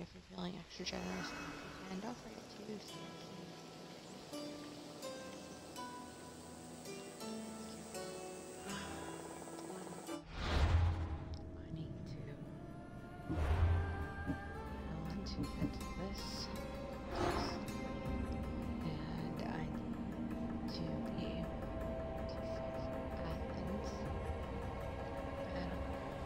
if you're feeling extra generous, and don't forget to stay safe. I need to get to this test, and I need to be able to fulfill Athens. I don't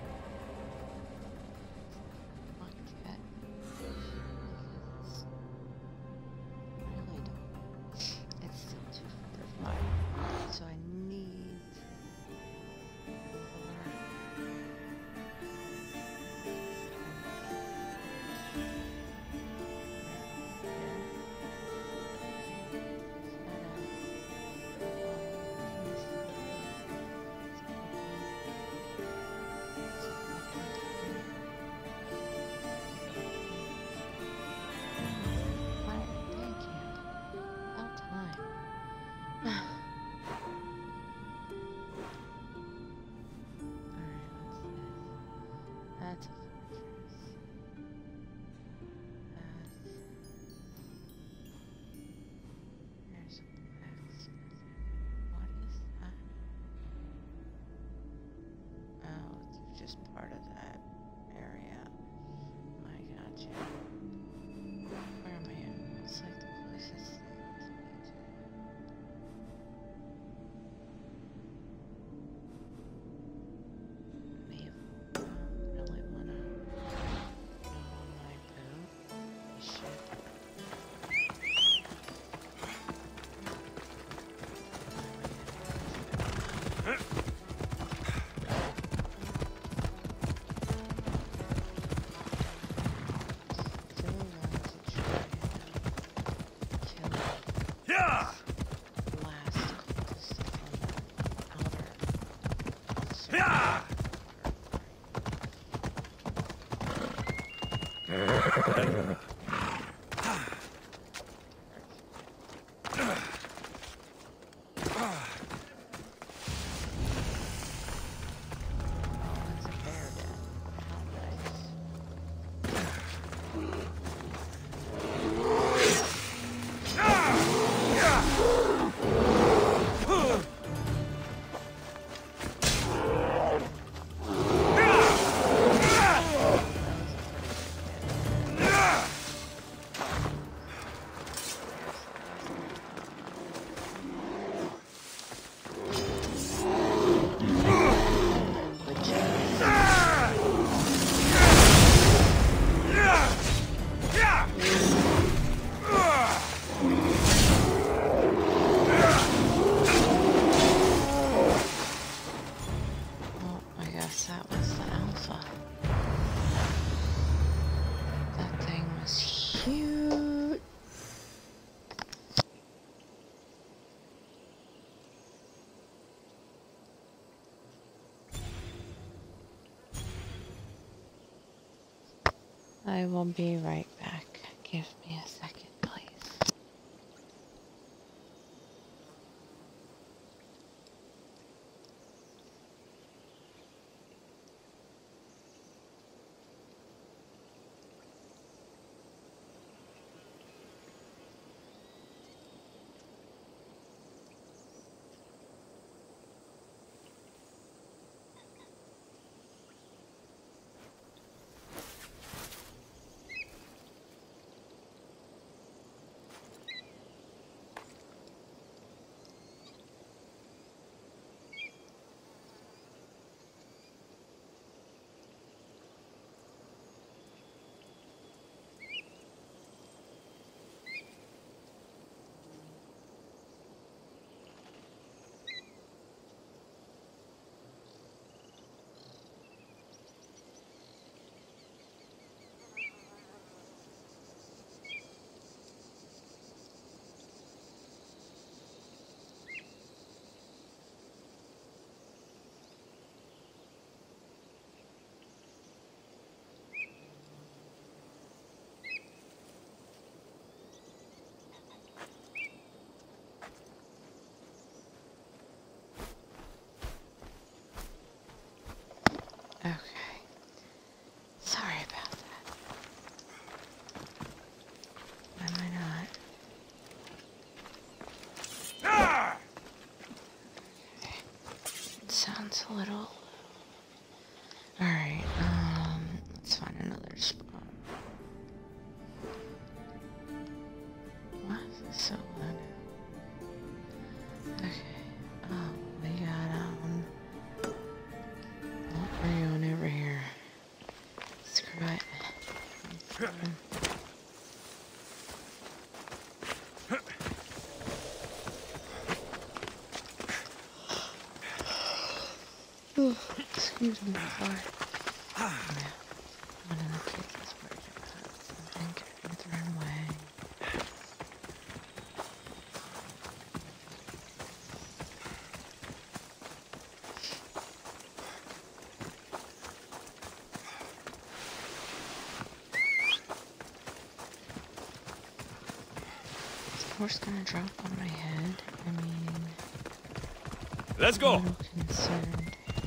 want to get because I really don't. It's still too far of mine, so I need that's a fortress. There's a blacksmith. What is that? Oh, it's just part of that area. I gotcha. Where am I at? It's like the closest thing to me to. Really wanna go on my boat. Ship. I will be right back. Give me a second, please. Okay. Sorry about that. sounds a little... Alright, let's find another spot. Why is this so loud? Okay, we got, what are you on over here? Screw it. Excuse me, sorry. One of the kids is worried about something getting thrown away. Is the horse gonna drop on my head? I mean... Let's go! I'm a little concerned.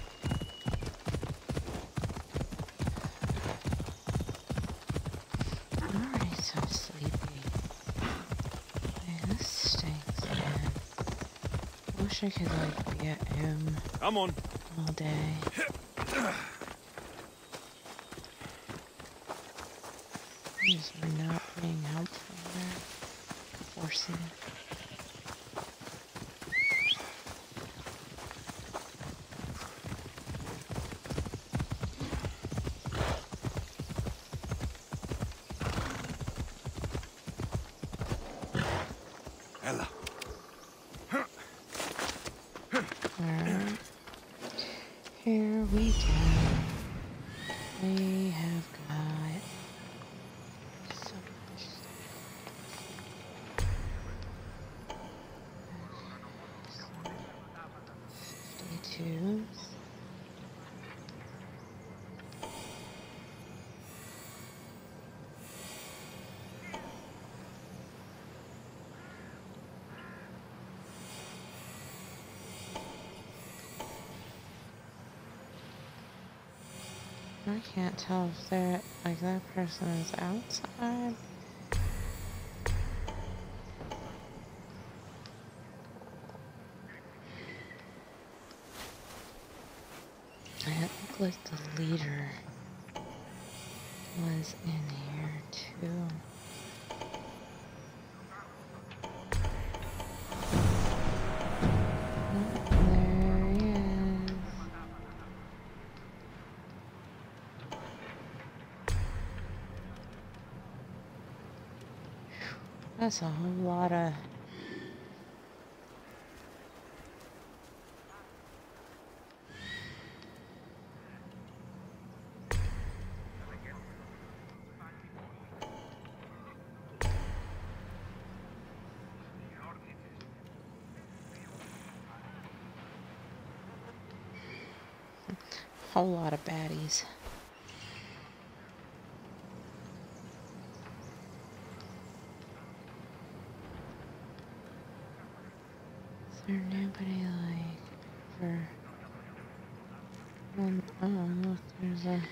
So sleepy. Man, this stinks, man. I wish I could, like, be at home Come on. all day. Just not being helpful there. Forcing it. Ella. Alright. Here we go. We have got so much stuff. 52s. I can't tell if they're, like, that person is outside. And it looked like the leader was in here, too. Oh, there he is. That's a whole lot of... whole lot of baddies. Is there nobody like for? Oh, look, there's a.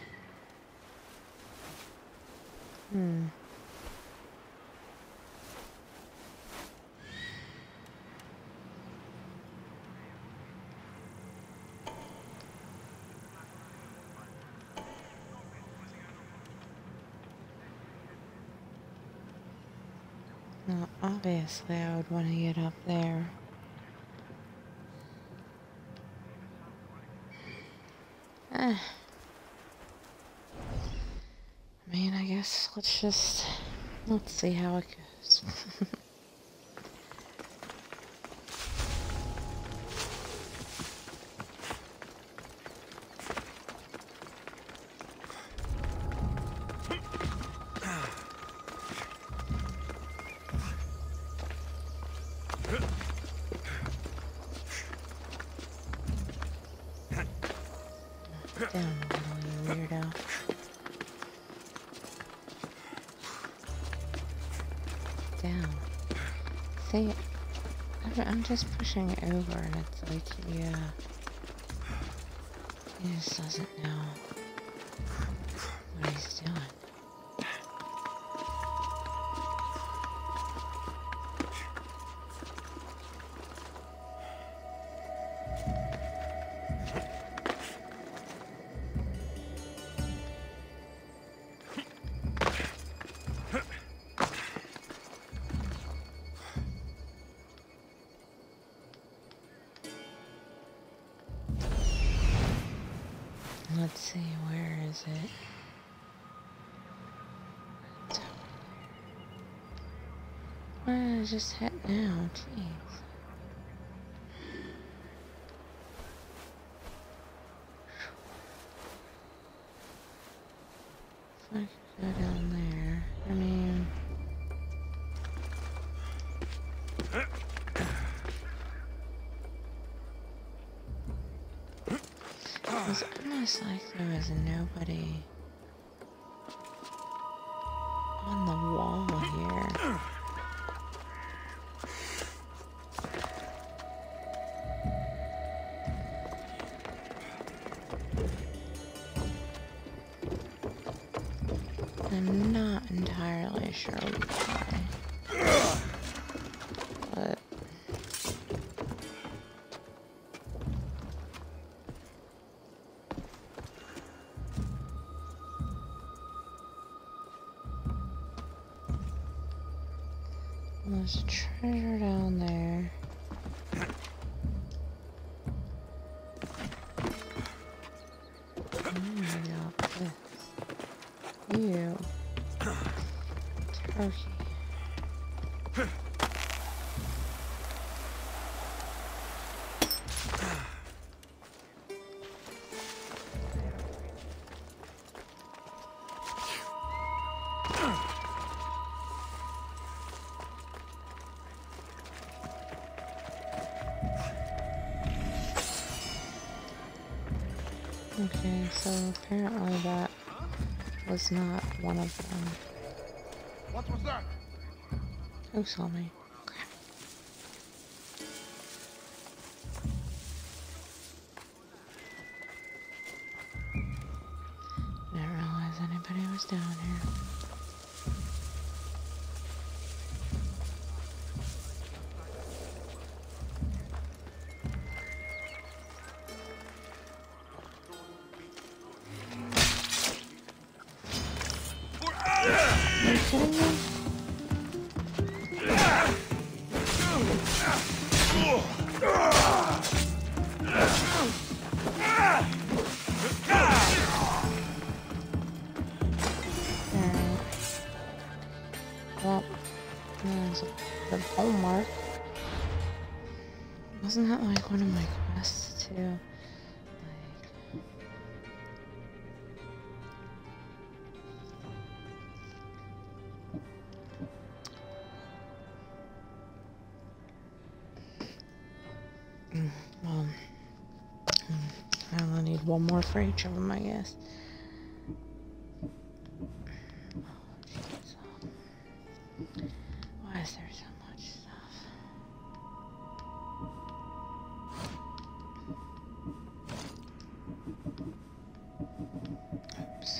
Well, obviously I would want to get up there. I mean, I guess let's see how it goes. Down, you weirdo. Down. See, I'm just pushing it over and it's like, yeah. He just doesn't know what he's doing. Let's see, where is it? Why did I just hit now? Jeez. If I could go down there. I mean... It was almost like there was nobody on the wall here. I'm not entirely sure why. But there's a treasure down there. You. Turkey. Okay, so apparently that was not one of them. What was that? Who saw me? Crap. Didn't realize anybody was down here. Are you kidding me? Well, there's the pole mark. Wasn't that like one of my quests too? Like, well, I only need one more for each of them, I guess. Why is there so much stuff? Oops.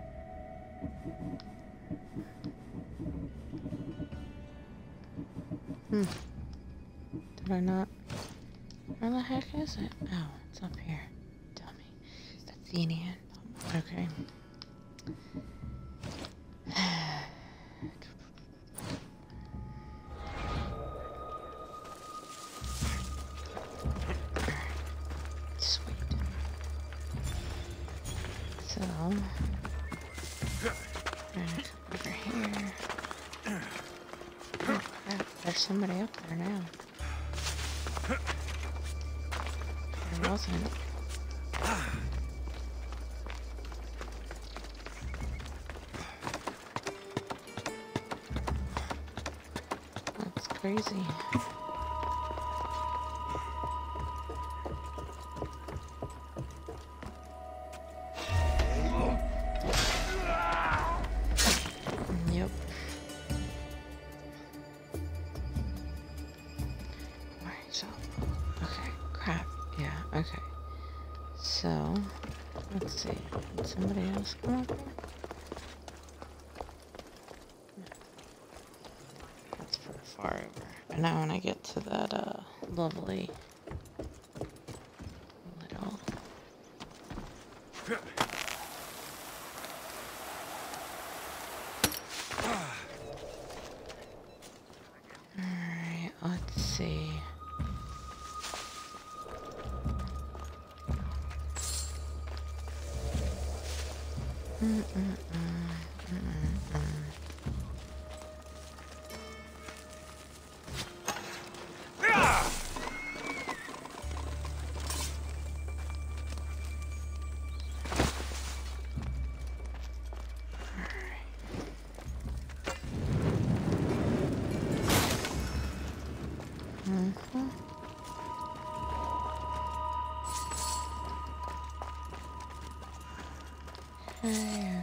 Did I not? Where the heck is it? Oh, it's up here. Dummy. Athenian. Okay. Sweet. So, back over here. Oh crap, there's somebody up there now. There wasn't. That's crazy. Yep. Alright, so, okay, crap, yeah, okay. So, let's see, did somebody else come up here? No. That's pretty far over. And now when I get to that, lovely little... Alright, let's see. Okay.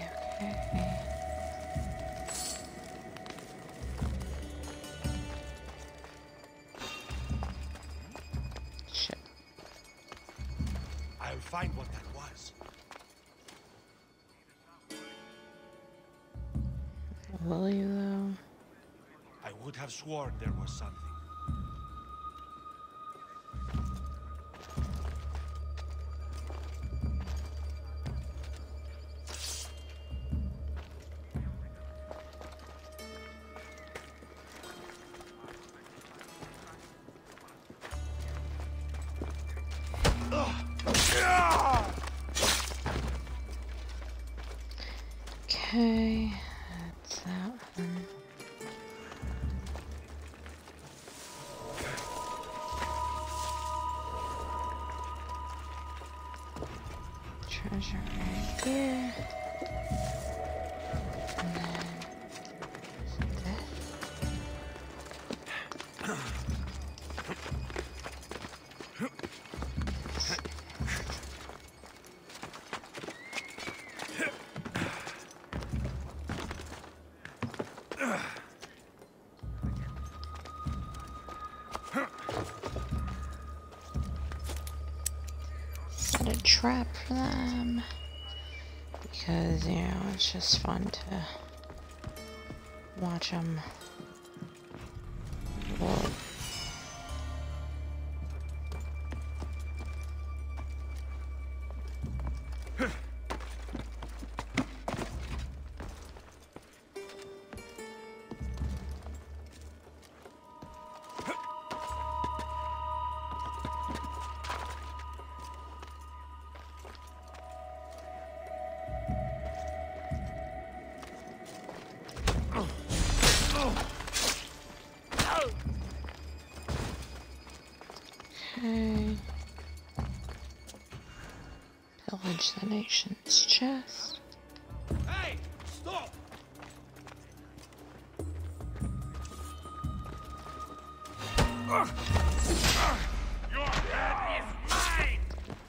Shit. I'll find what that was. Will you though? I would have sworn there was something. Okay, that's that one. Treasure right here. And then this. Set a trap for them because, you know, it's just fun to watch them look. Okay. Pillage the nation's chest. Hey! Stop! Your head is mine!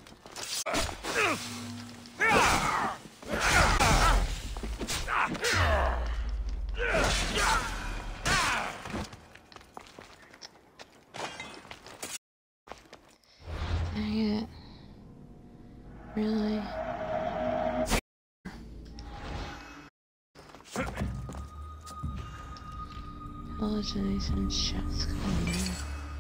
Dang it. Really? Pillage the nation's chest. Come on, man.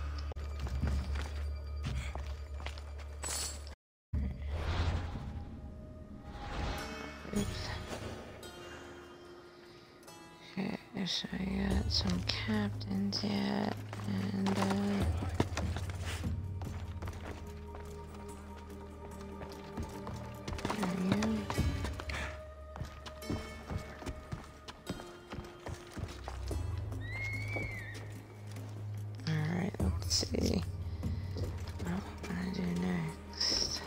Okay, so I got some captains yet, and there you go. Alright, let's see what I'm gonna do next.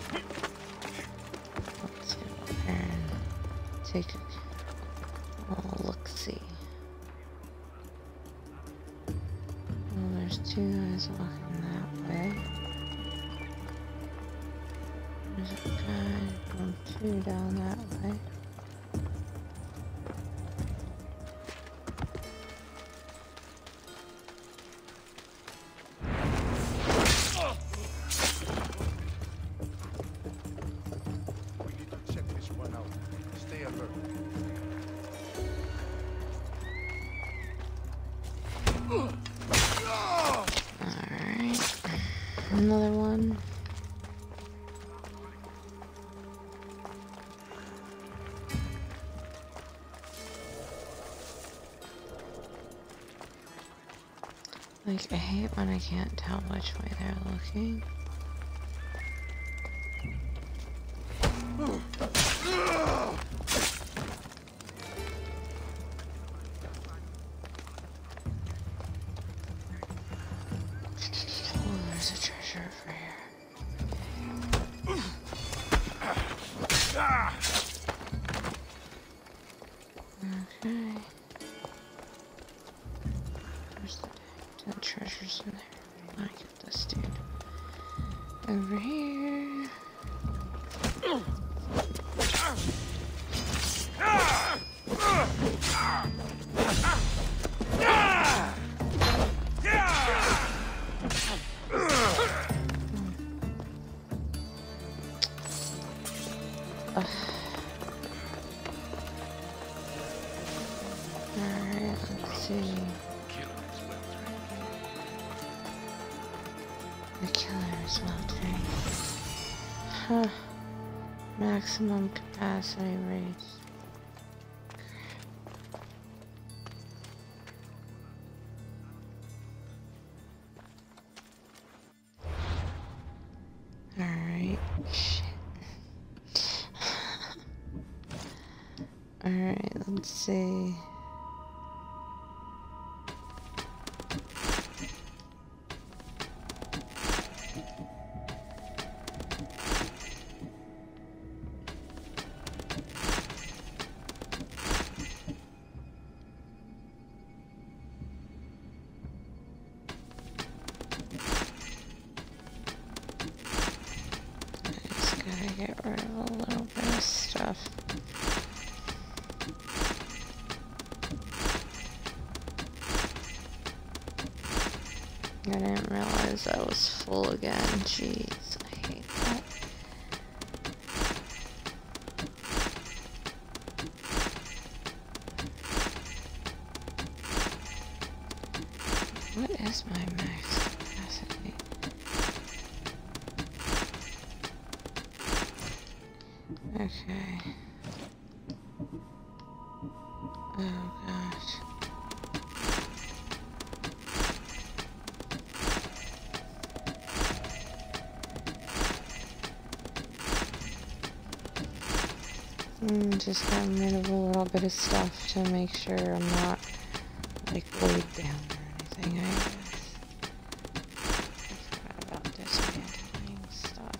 Let's get up there and take a look-see. Well, there's two guys walking that way. There's a guy going two down that way. We need to check this one out. Stay alert. Alright. Another one. Like, I hate when I can't tell which way they're looking. Over here. Alright, let's see. The killer is well trained. Huh. Maximum capacity raised. Alright. Shit. Alright, let's see. Gotta get rid of a little bit of stuff. I didn't realize I was full again. Jeez, I hate that. What is my max capacity? Okay. Oh gosh. Just getting rid of a little bit of stuff to make sure I'm not like weighed down or anything, I guess. I forgot about dismantling stuff.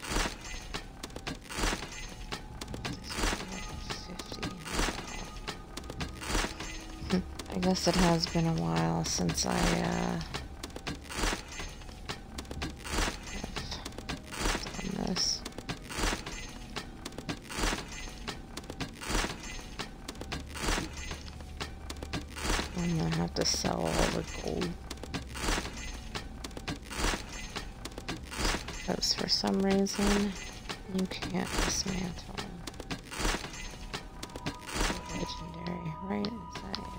I guess it has been a while since I have done this. I'm gonna have to sell all the gold. Because for some reason, you can't dismantle. Legendary, right? Is that it?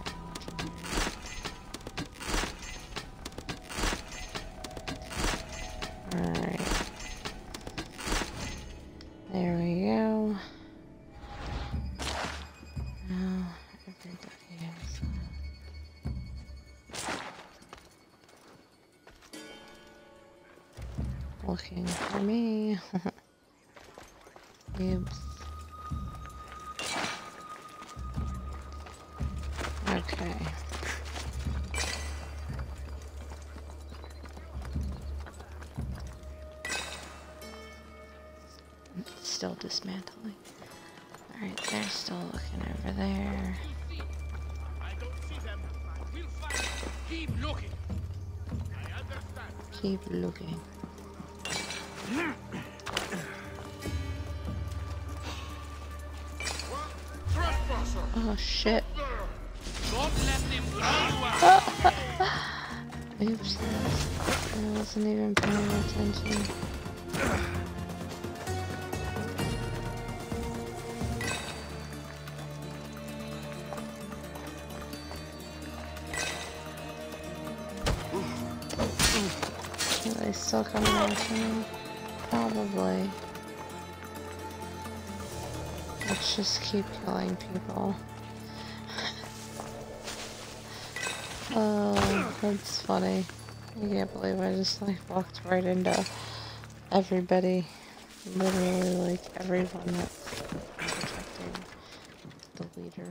Alright. There we go. Now, everybody is looking for me. Oops. Okay. Still dismantling. Alright, they're still looking over there. I don't see them. We'll find them. Keep looking. I understand. Keep looking. Trespasser! Oh shit. Don't let them drive you out. Oops. I wasn't even paying attention. Are they still coming after me? Probably. Let's just keep killing people. Oh, that's funny. I can't believe I just like walked right into everybody. Literally like everyone that's protecting the leader.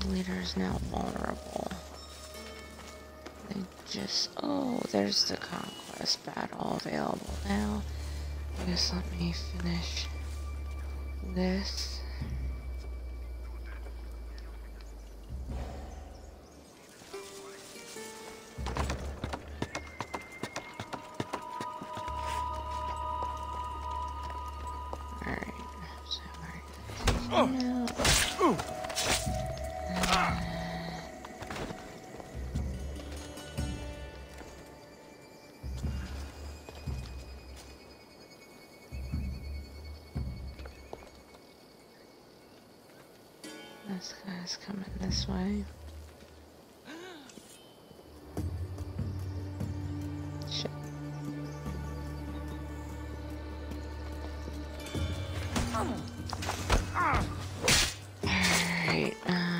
leader is now vulnerable. They just... Oh, there's the conquest battle available now. I guess let me finish this. This guy's coming this way. Shit. Alright,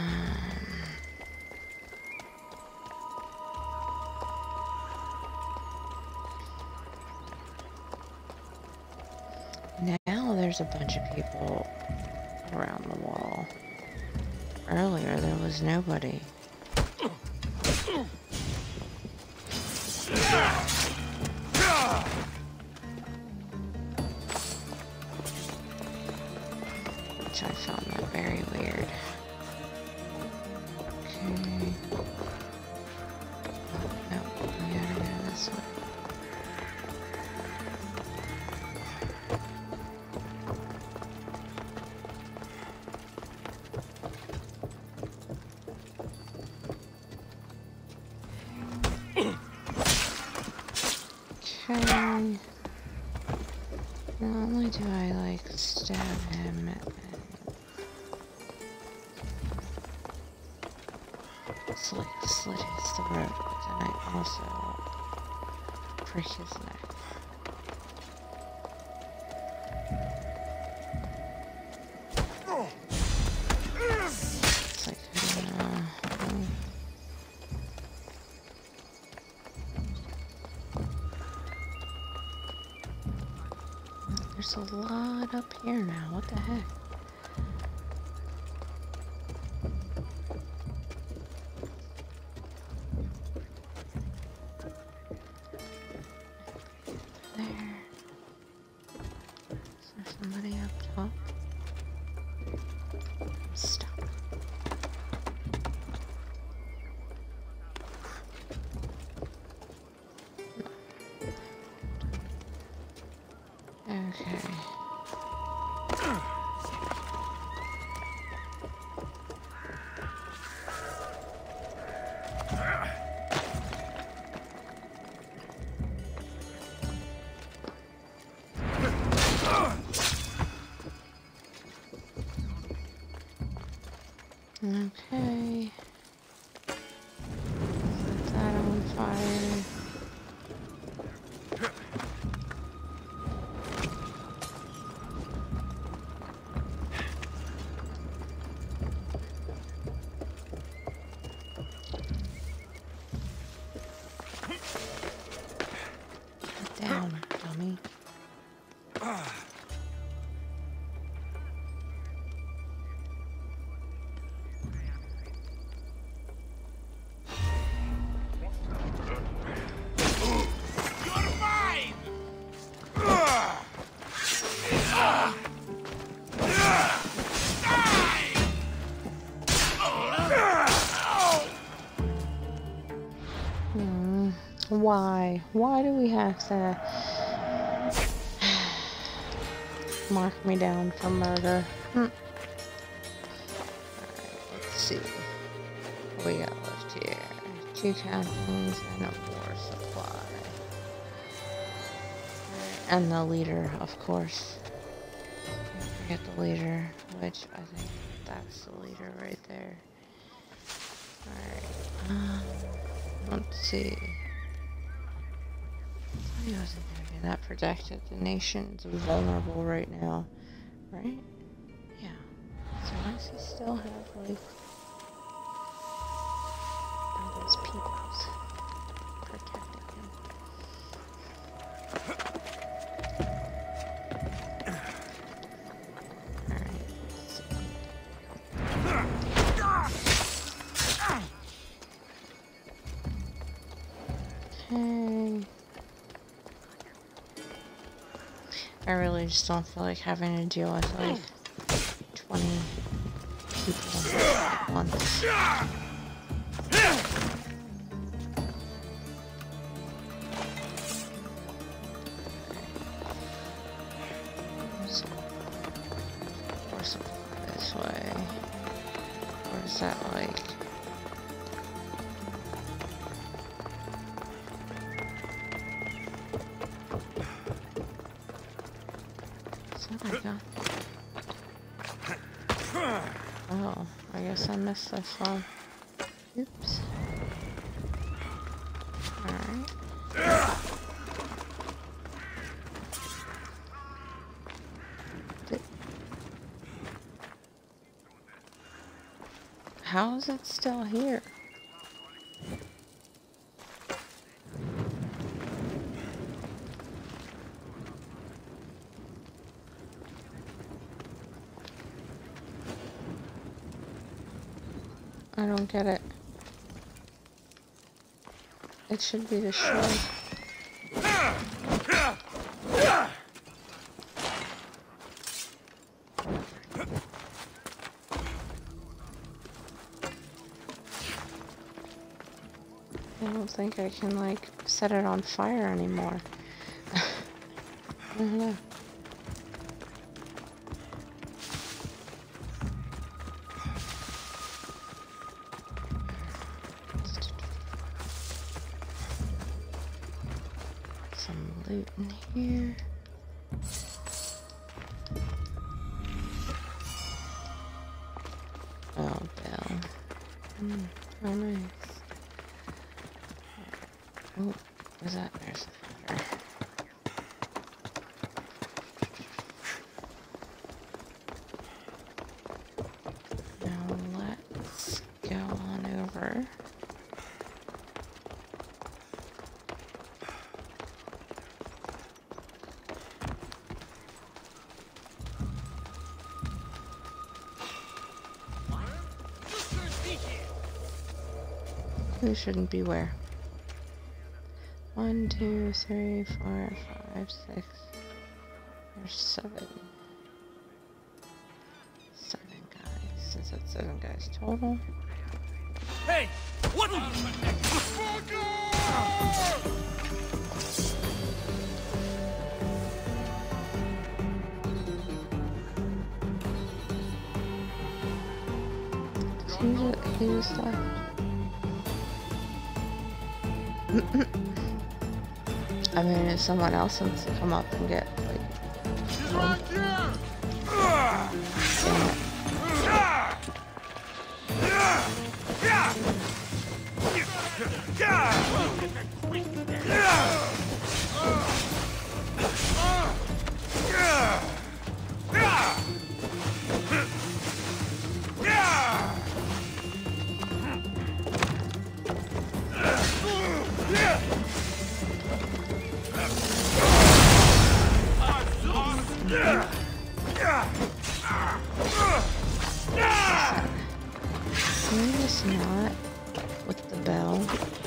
now there's a bunch of people around the wall. Earlier, there was nobody. Which I found that very weird. Okay. Oh, no, we gotta go this way. Okay. Not only do I like stab him and slit his throat, but then I also break his neck. It's like, there's a lot up here now. What the heck? There. Is there somebody up top? Stop. Okay. Okay. Set that on fire. Get down, dummy. Why? Why do we have to mark me down for murder? Alright, let's see. What we got left here? 2 captains and a war supply. Alright, and the leader, of course. Don't forget the leader, which I think that's the leader right there. Alright, let's see. He wasn't gonna be that protected. The nation's vulnerable right now, right? Yeah. So why does he still have, like, all those peoples protecting him? Alright, let's see. Okay. I really just don't feel like having to deal with like 20 people at once. Or something this way. Or is that like... Oh, I guess I missed this one. Oops. Alright. How is it still here? I don't get it. It should be destroyed. I don't think I can, like, set it on fire anymore. I don't know. Some loot in here. Oh, bell. How nice. Oh, what's that? There's the water. Now let's go on over. Who shouldn't be where? 1, 2, 3, 4, 5, 6. There's 7. 7 guys. Is that 7 guys total? Hey! What? He just left. I mean, if someone else wants to come up and get, like... Right here! Damn it. Can we just not with the bell?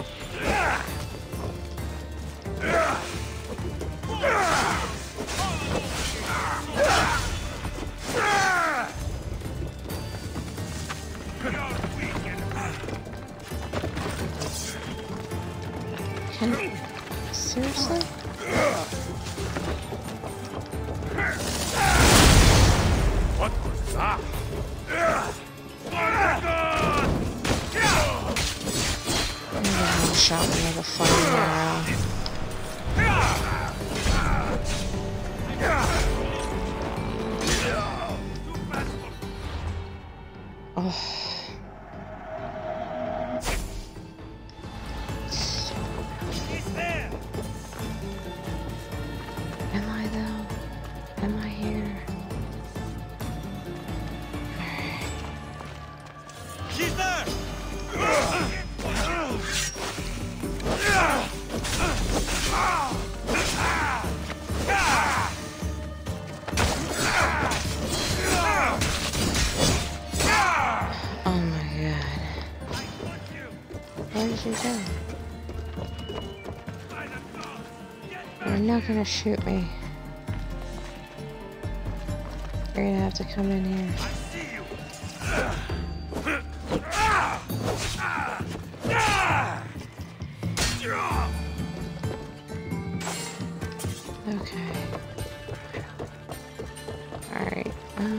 Seriously? What was that? I'm shot me with a flaming arrow. Oh. Am I though? Am I here? She's there! Oh my god. Where did you go? You're not gonna shoot me. You're gonna have to come in here. I see you. Okay. Alright.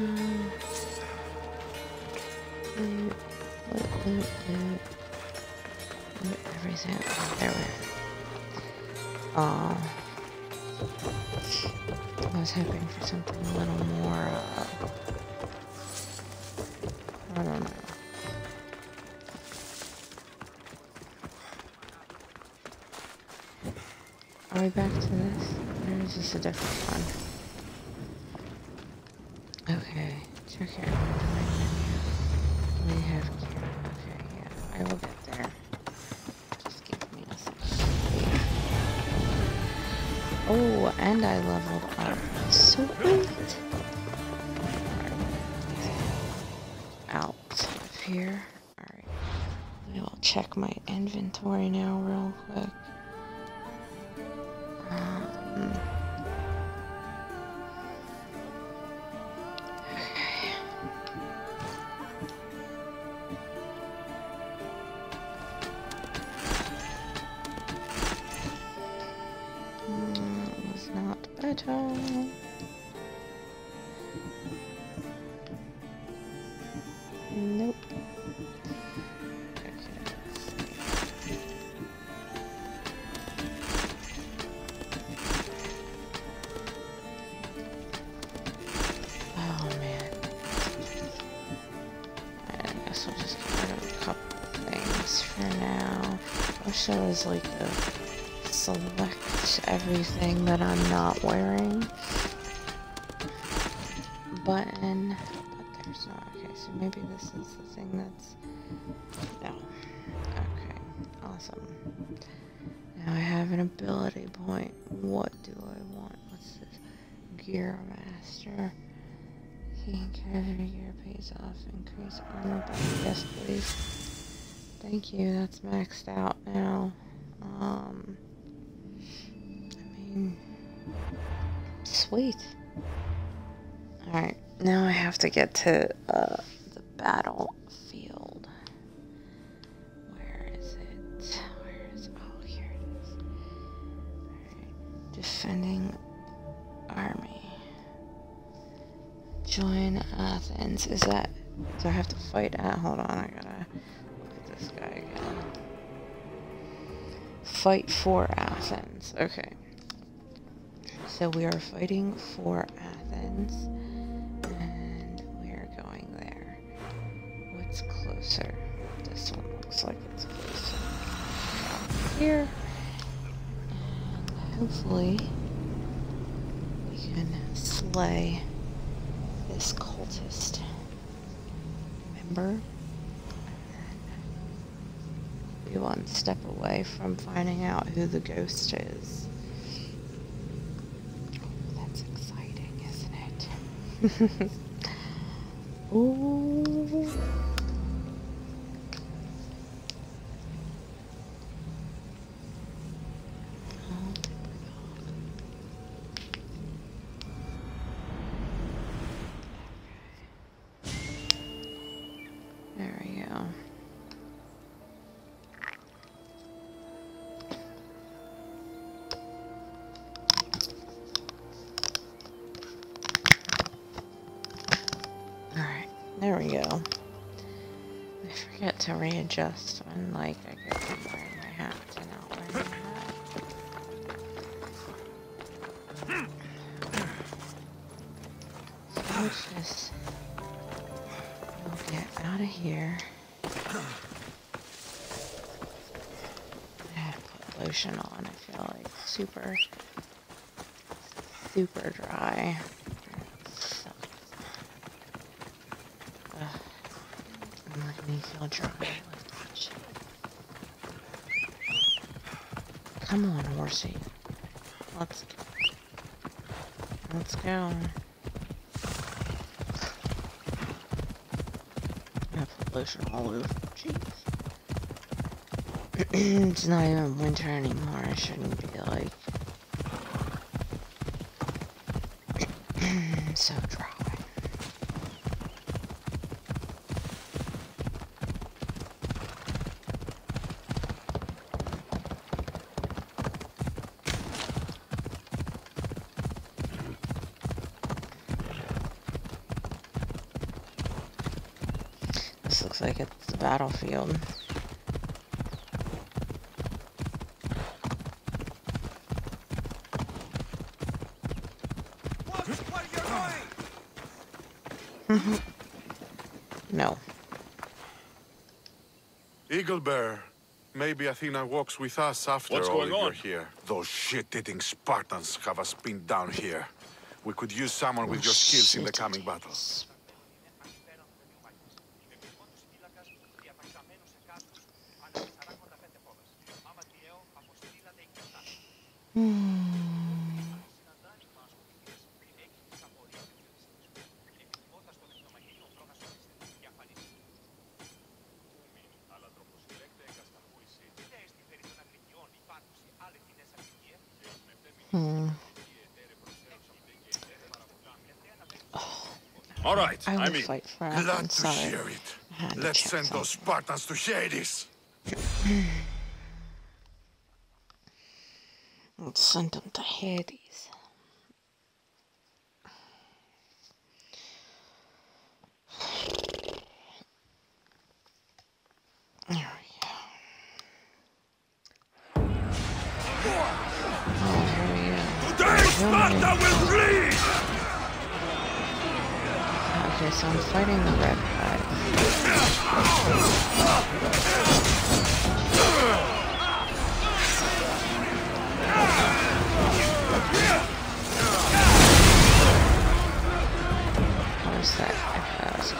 Everything. Oh, there we are. Oh. I was hoping for something a little more, I don't know. Are we back to this? Or is this a different one? Okay, check your inventory menu. We have gear. Okay, yeah, I will get there. Just give me a second. Oh, and I leveled up. Sweet! Out of here. Alright. I will check my inventory now real quick. Was not better. Nope. Okay, let's see. Oh man. I guess I'll just get rid of a couple things for now. I wish there was like a select everything that I'm not wearing button, but there's not. Okay, so maybe this is the thing that's no. Okay, awesome. Now I have an ability point. What do I want? What's this? Gear Master. Key character gear pays off. Increase armor by yes, please. Thank you. That's maxed out now. Sweet. Alright, now I have to get to the battlefield. Where is it? Oh, here it is. Alright, defending army. Join Athens. Is that... Do I have to fight at... Hold on, I gotta look at this guy again. Fight for Athens. Okay. So we are fighting for Athens, and we are going there. What's closer? This one looks like it's closer. Here. And hopefully we can slay this cultist. Remember? Be one step away from finding out who the ghost is. Ooh. There we go. There we go. I forget to readjust when, like, I get from wearing my hat to not wearing my hat. So let's just we'll get out of here. I had to put lotion on. I feel like super dry. Me feel dry. Come on, horsey. Let's go. I put lotion all over. Jeez. It's not even winter anymore. I shouldn't be like so dry. This looks like it's the battlefield. No. Eaglebear, maybe Athena walks with us after What's all going if you're on? here. Those shit-eating Spartans have us pinned down here. We could use someone with your skills in the coming battles. All right, I I'm will in. fight for Glad Athens. to Sorry. hear it. I had to Let's check send those something. Spartans to Hades. Let's send them to Hades. There we go. Oh, here we go. Today, Sparta will bleed! Okay, so I'm fighting the red guys. How is that? That was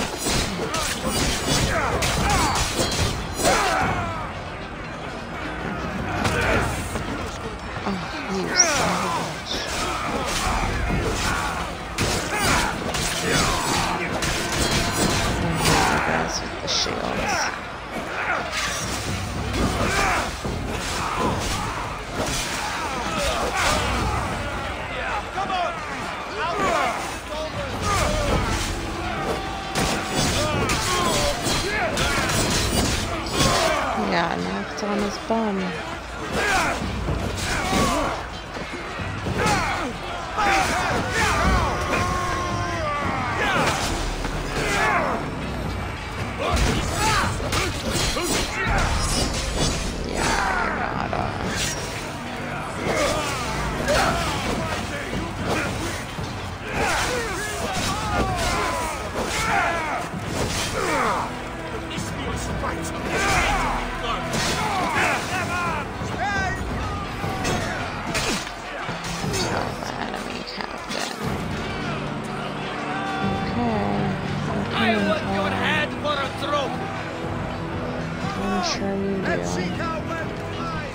oh, you son of a bitch. Guys with the shields. Yeah, knocked on his bum. Yeah, you're not, Tell the enemy captain. Okay, I'm coming for him. for a throat. I'm sure you do. how well fly.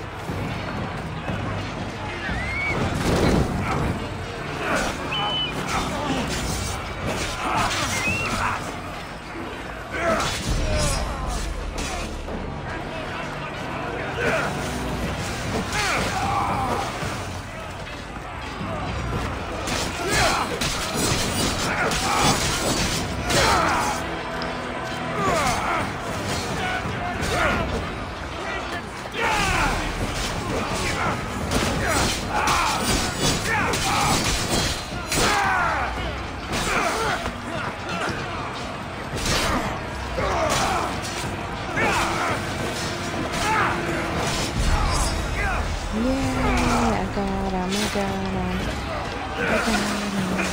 Yeah, I got him, I got him. I got him.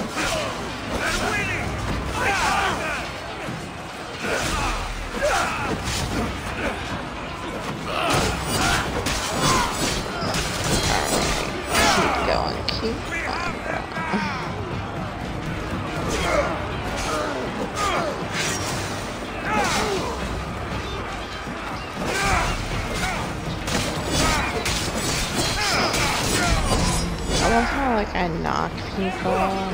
Keep going, keep going, bro. I love how, like, I knock people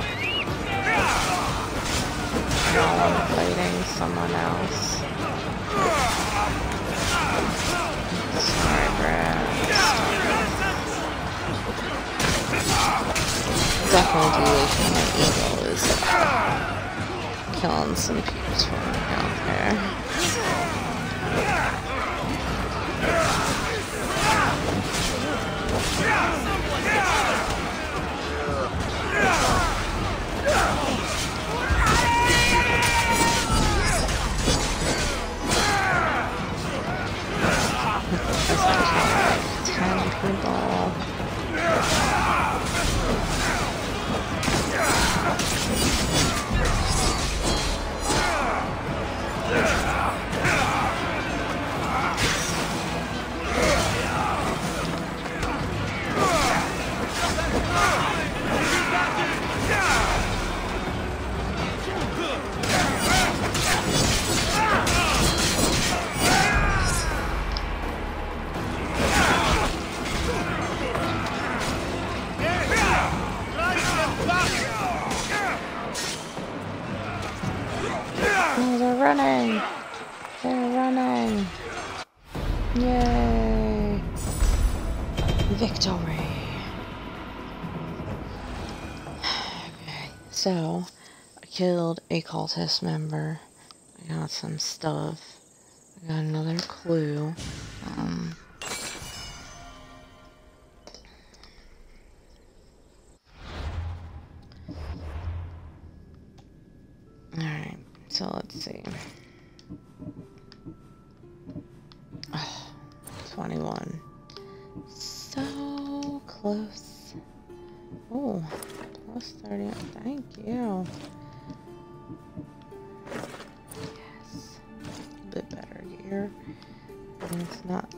while I'm fighting someone else. Sorry, Brad. Definitely deviation of evil killing some peeps for me out there. That's like 10 people. Oh, they're running! They're running! Yay! Victory! Okay, so I killed a cultist member. I got some stuff. I got another clue. Alright, so let's see. Oh, 21. So close. Oh, plus 30. Thank you. Yes. A bit better gear. And it's not,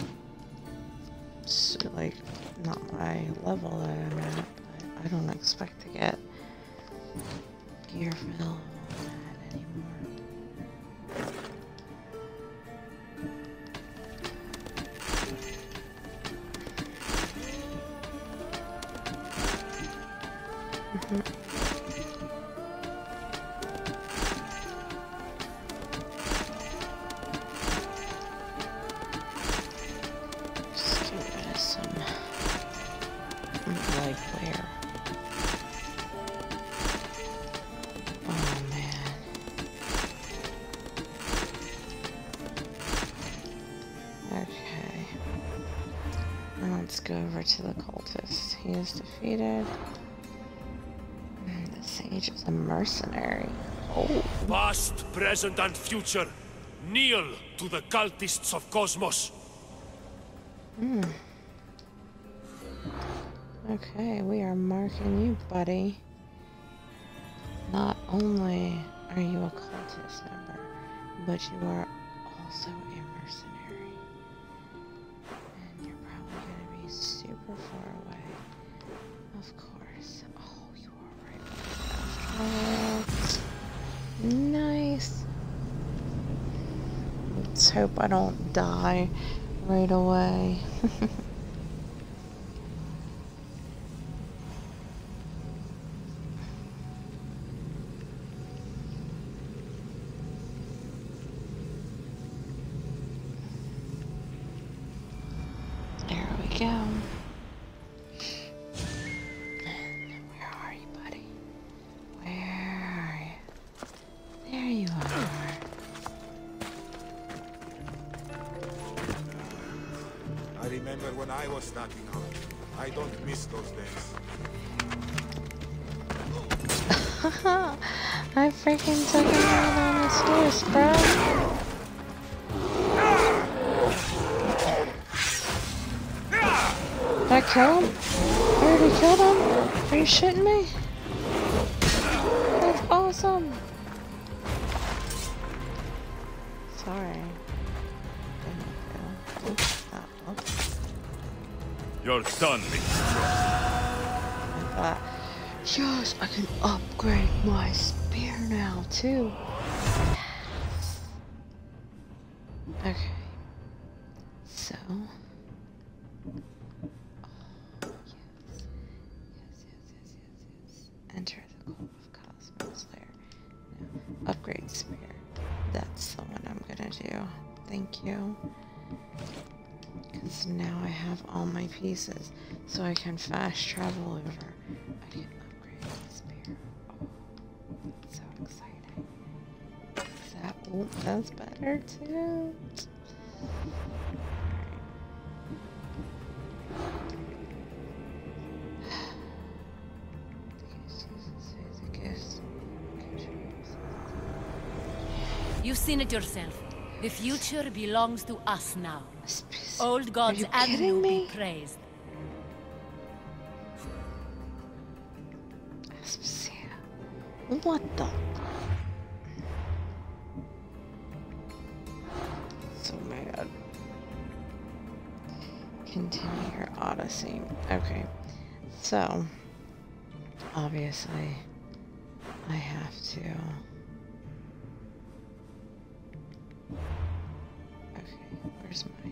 like, not my level that I'm at, but I don't expect to get gear for all that anymore. Just get rid of some, like, where? Oh man. Okay. Now let's go over to the cultist. He is defeated. The sage is a mercenary. Oh. Past, present, and future, kneel to the cultists of Cosmos. Okay, we are marking you, buddy. Not only are you a cultist member, but you are also a mercenary. And you're probably going to be super far away. Of course. Oh, you are right on the fast travel. Nice. Let's hope I don't die right away. There we go. Where are you, buddy? Where are you? There you are. I remember when I was starting out. I don't miss those days. I freaking took him out on his horse, bro. Did I kill him? I already killed him? Are you shitting me? That's awesome. Sorry. Didn't kill. Stop. You're done, I thought, yes, I can upgrade my spear now, too. Yes. Okay. So. Oh, yes. Enter the Cult of Cosmos there. Now, upgrade spear. That's the one I'm gonna do. Thank you. Because now I have all my pieces, so I can fast travel over. I can upgrade my spear. Oh, that's so exciting. Oh, that's better too. You've seen it yourself. The future belongs to us now. Old Are gods you and kidding new be me? praised. Aspasia. What the? So mad. Continue your odyssey. Okay. So, obviously, I have to. Okay, where's my.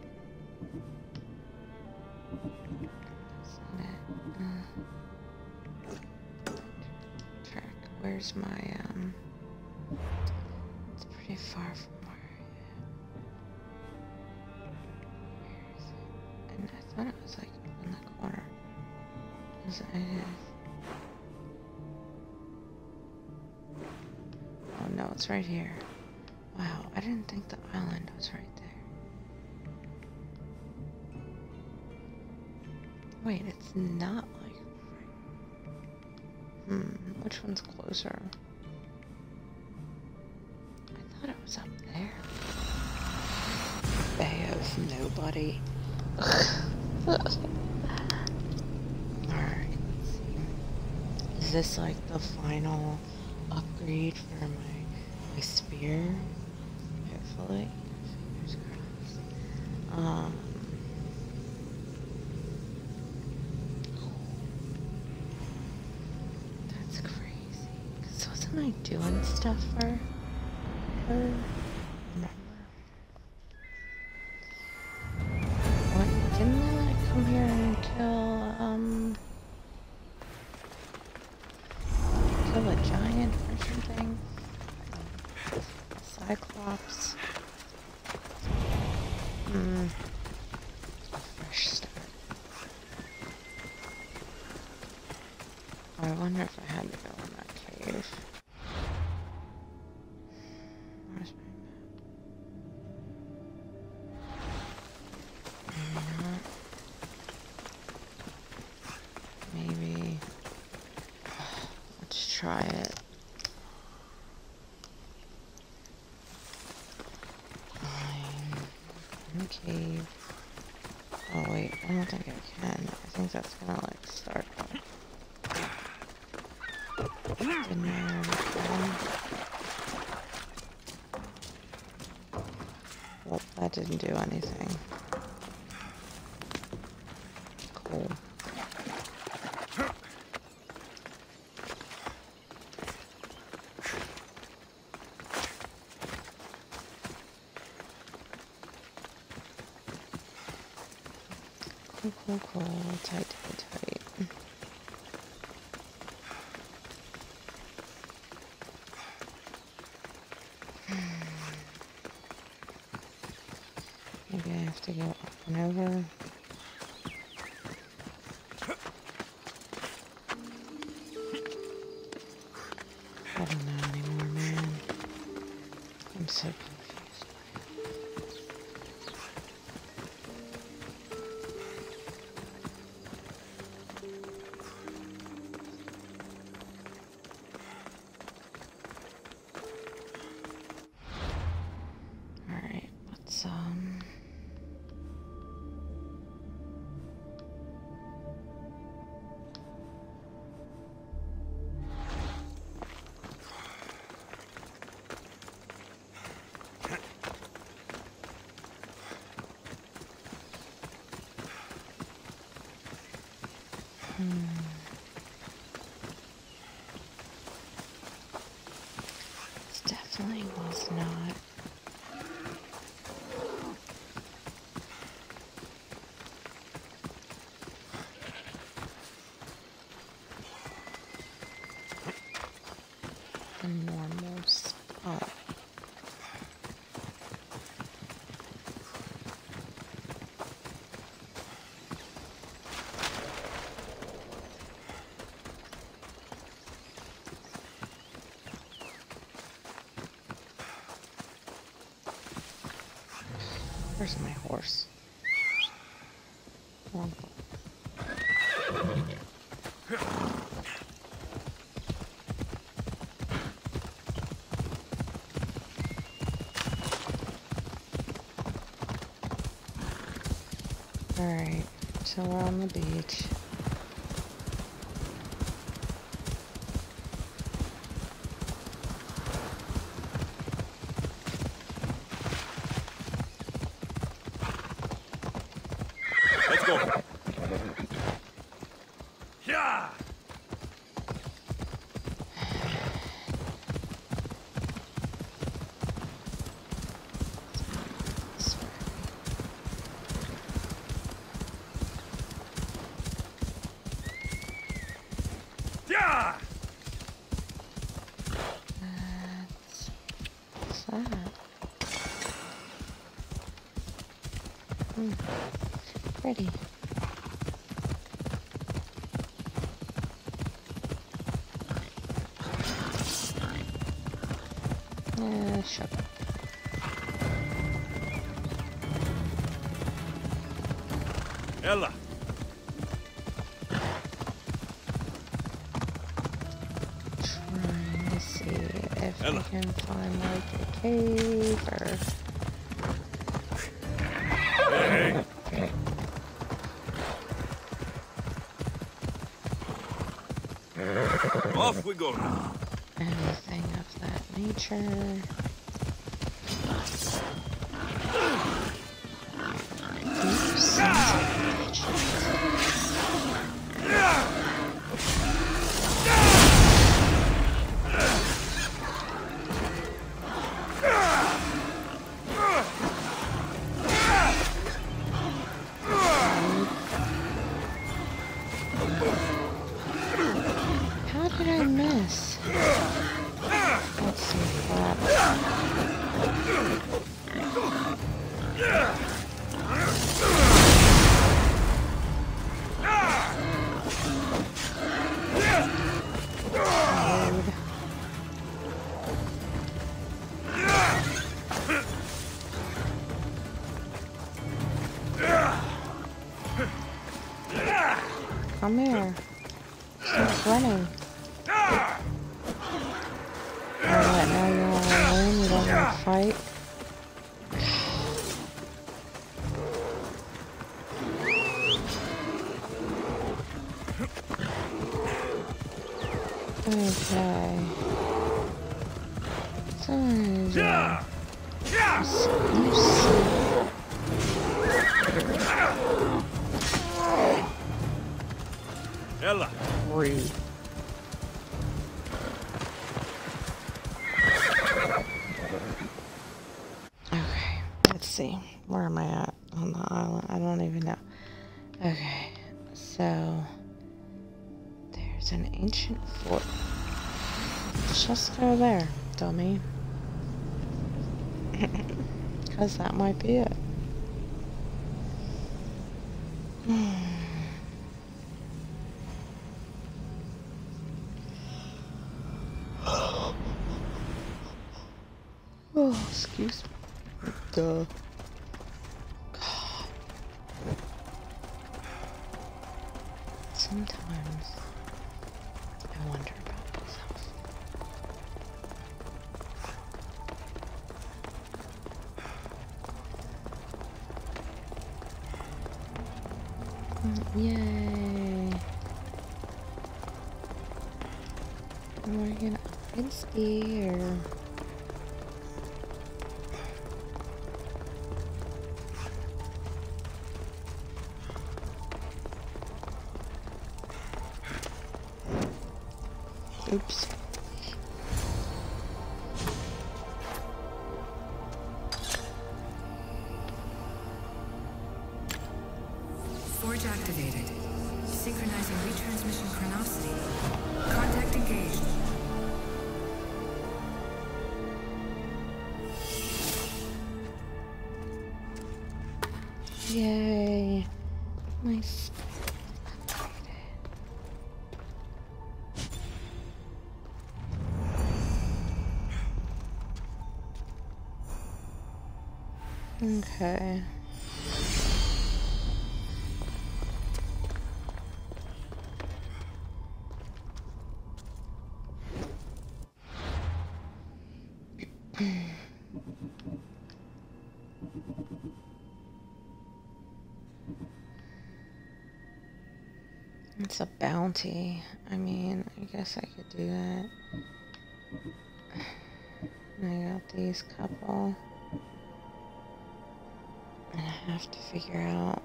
That's not it. Track. Where's my, It's pretty far from where I am. Where is it? And I thought it was like in the corner. It is. Oh no, it's right here. Wow, I didn't think the island was right there. Wait, it's not like... which one's closer? I thought it was up there. Bay of Nobody. Alright, let's see. Is this like the final upgrade for my spear? Hopefully. Fingers crossed. That's crazy. 'Cause wasn't I doing stuff for her? Remember? What? Didn't I like come here and kill a giant or something? Cyclops. A fresh start. I wonder if I had to go in that cave. Where's my map? Maybe not. Maybe. Let's try it. In the cave. Oh wait, I don't think I can. I think that's gonna like start up. Well, that didn't do anything. Cool. Cool. Tight. Maybe I have to go up and over. I don't know anymore, man. I'm so confused. Alright, let's This definitely was not. A normal spot. Where's my horse? Wrong. Alright, so we're on the beach. Let's go. Yeah. Yeah. What's that? Pretty. Shut up. Ella. Trying to see if I can find like a cave or. Hey. Off we go now. Anything of that nature. Oops. How did I miss? That's some crap. Come here. Stop running. Alright, now you want to learn, you don't want to fight. Okay. So, Ella. rude. Okay, let's see. Where am I at on the island? I don't even know. Okay, so there's an ancient fort. Just go there, dummy. Because that might be it. Oh, excuse me. Duh. God. Sometimes I wonder about myself. Yay. We're gonna open spear. Oops. Forge activated. Synchronizing retransmission chronicity. Contact engaged. Yay. Nice. Okay. It's a bounty. I mean, I guess I could do that. I got these couple. And I have to figure out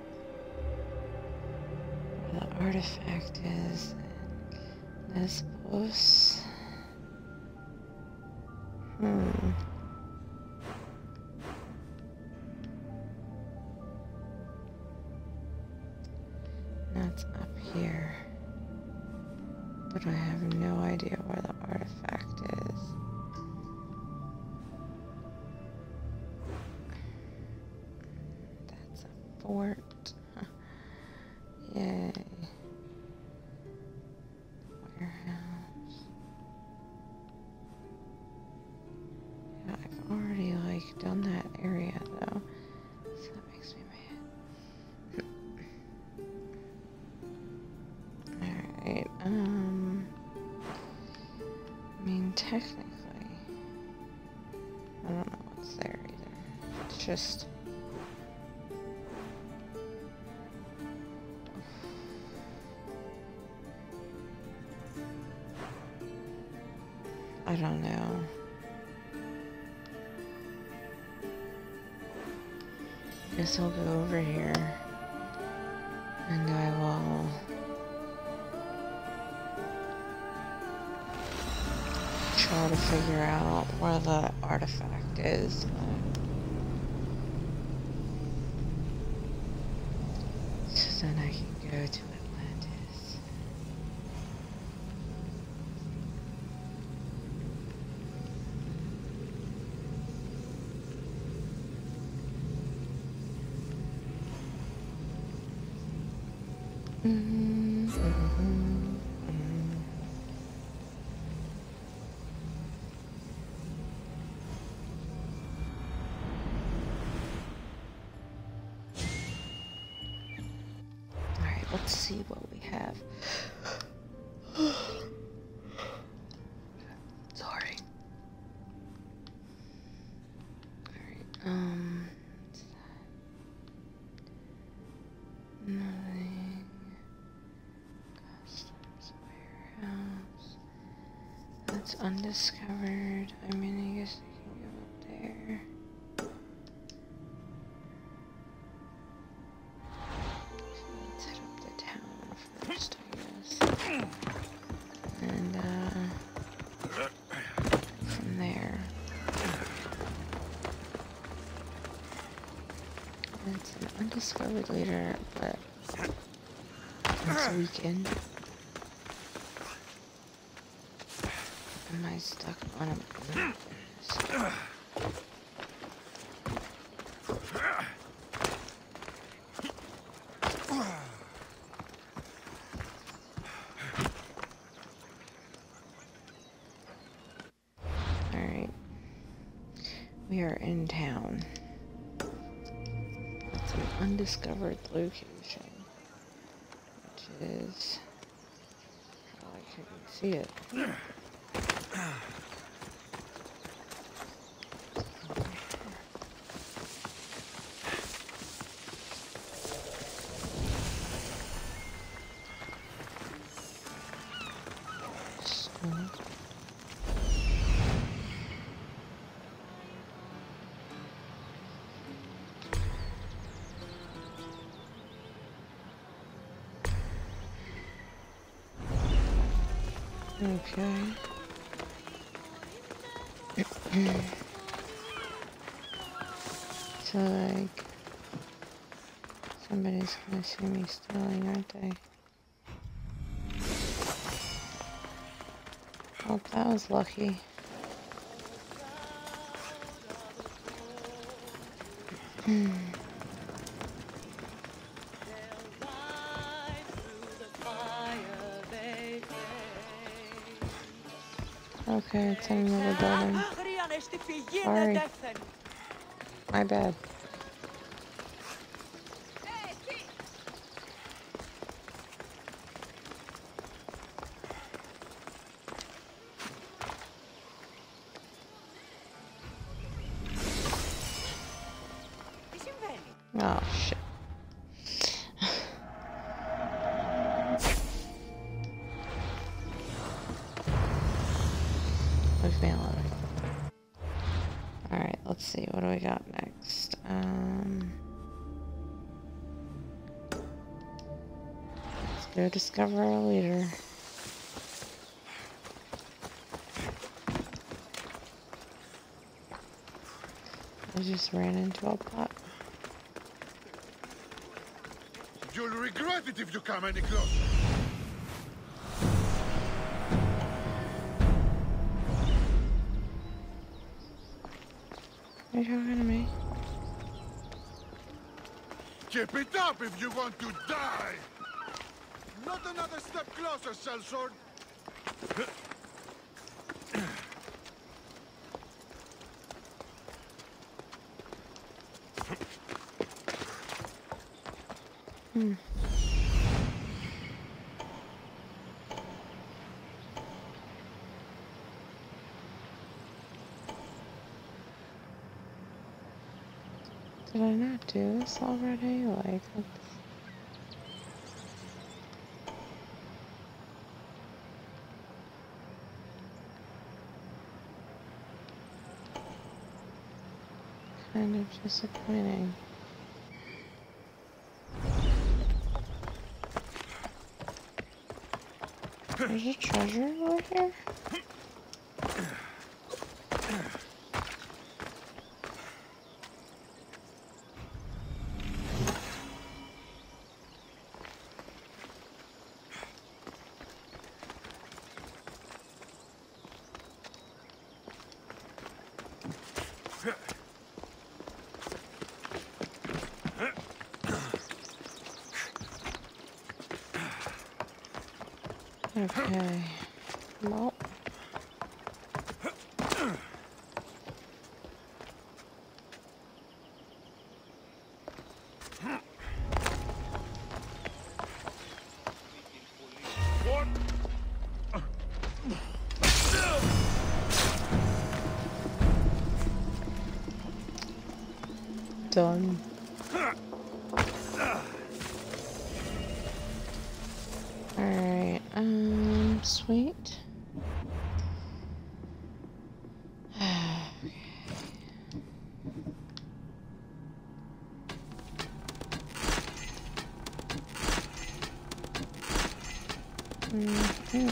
where the artifact is. And Lesbos. That's up here. But I have no idea where the artifact is. That's a fort. Yay. Warehouse. Yeah, I've already done that area though. So that makes me mad. Alright, I mean, technically, I don't know what's there either. It's just... I don't know. Guess I'll go over here and I will try to figure out where the artifact is. So then I can go to Atlantis. Alright, let's see what we have. Sorry. Alright, what's that? Nothing. Customs warehouse. That's undiscovered. I mean, I guess I can go up there. So let's head up to town first, I guess. And, from there. It's an undiscovered leader, but it's weakened. Am I stuck on a... Alright. We are in town. It's an undiscovered location. Which is... Oh, I couldn't see it. Okay. So, somebody's gonna see me stealing, aren't they? Oh, that was lucky. Okay, it's in another building. Sorry. My bad. Oh, shit. Leave me alone. Alright, let's see. What do we got next? Let's go discover our leader. I just ran into a pot. You'll regret it if you come any closer. Are you talking to me? Keep it up if you want to die! Not another step closer, sellsword! Did I not do this already? Like, kind of disappointing. There's a treasure over here? Okay. Well. Done. Alright, sweet. Mm-hmm.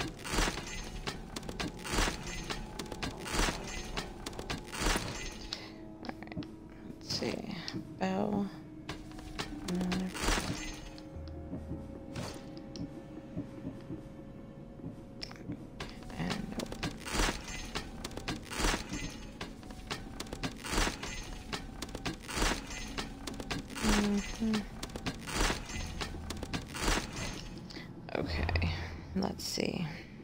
Alright, let's see. Bow. Another. And nope. Mm-hmm. Okay, let's see.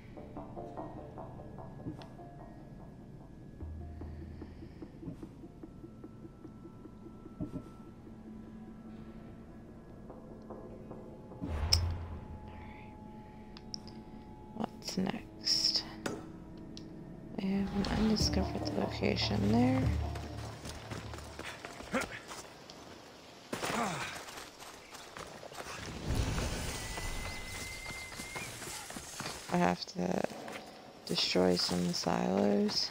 What's next? We have an undiscovered location there. I have to destroy some silos.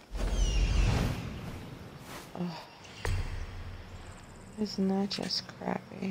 Oh, isn't that just crappy?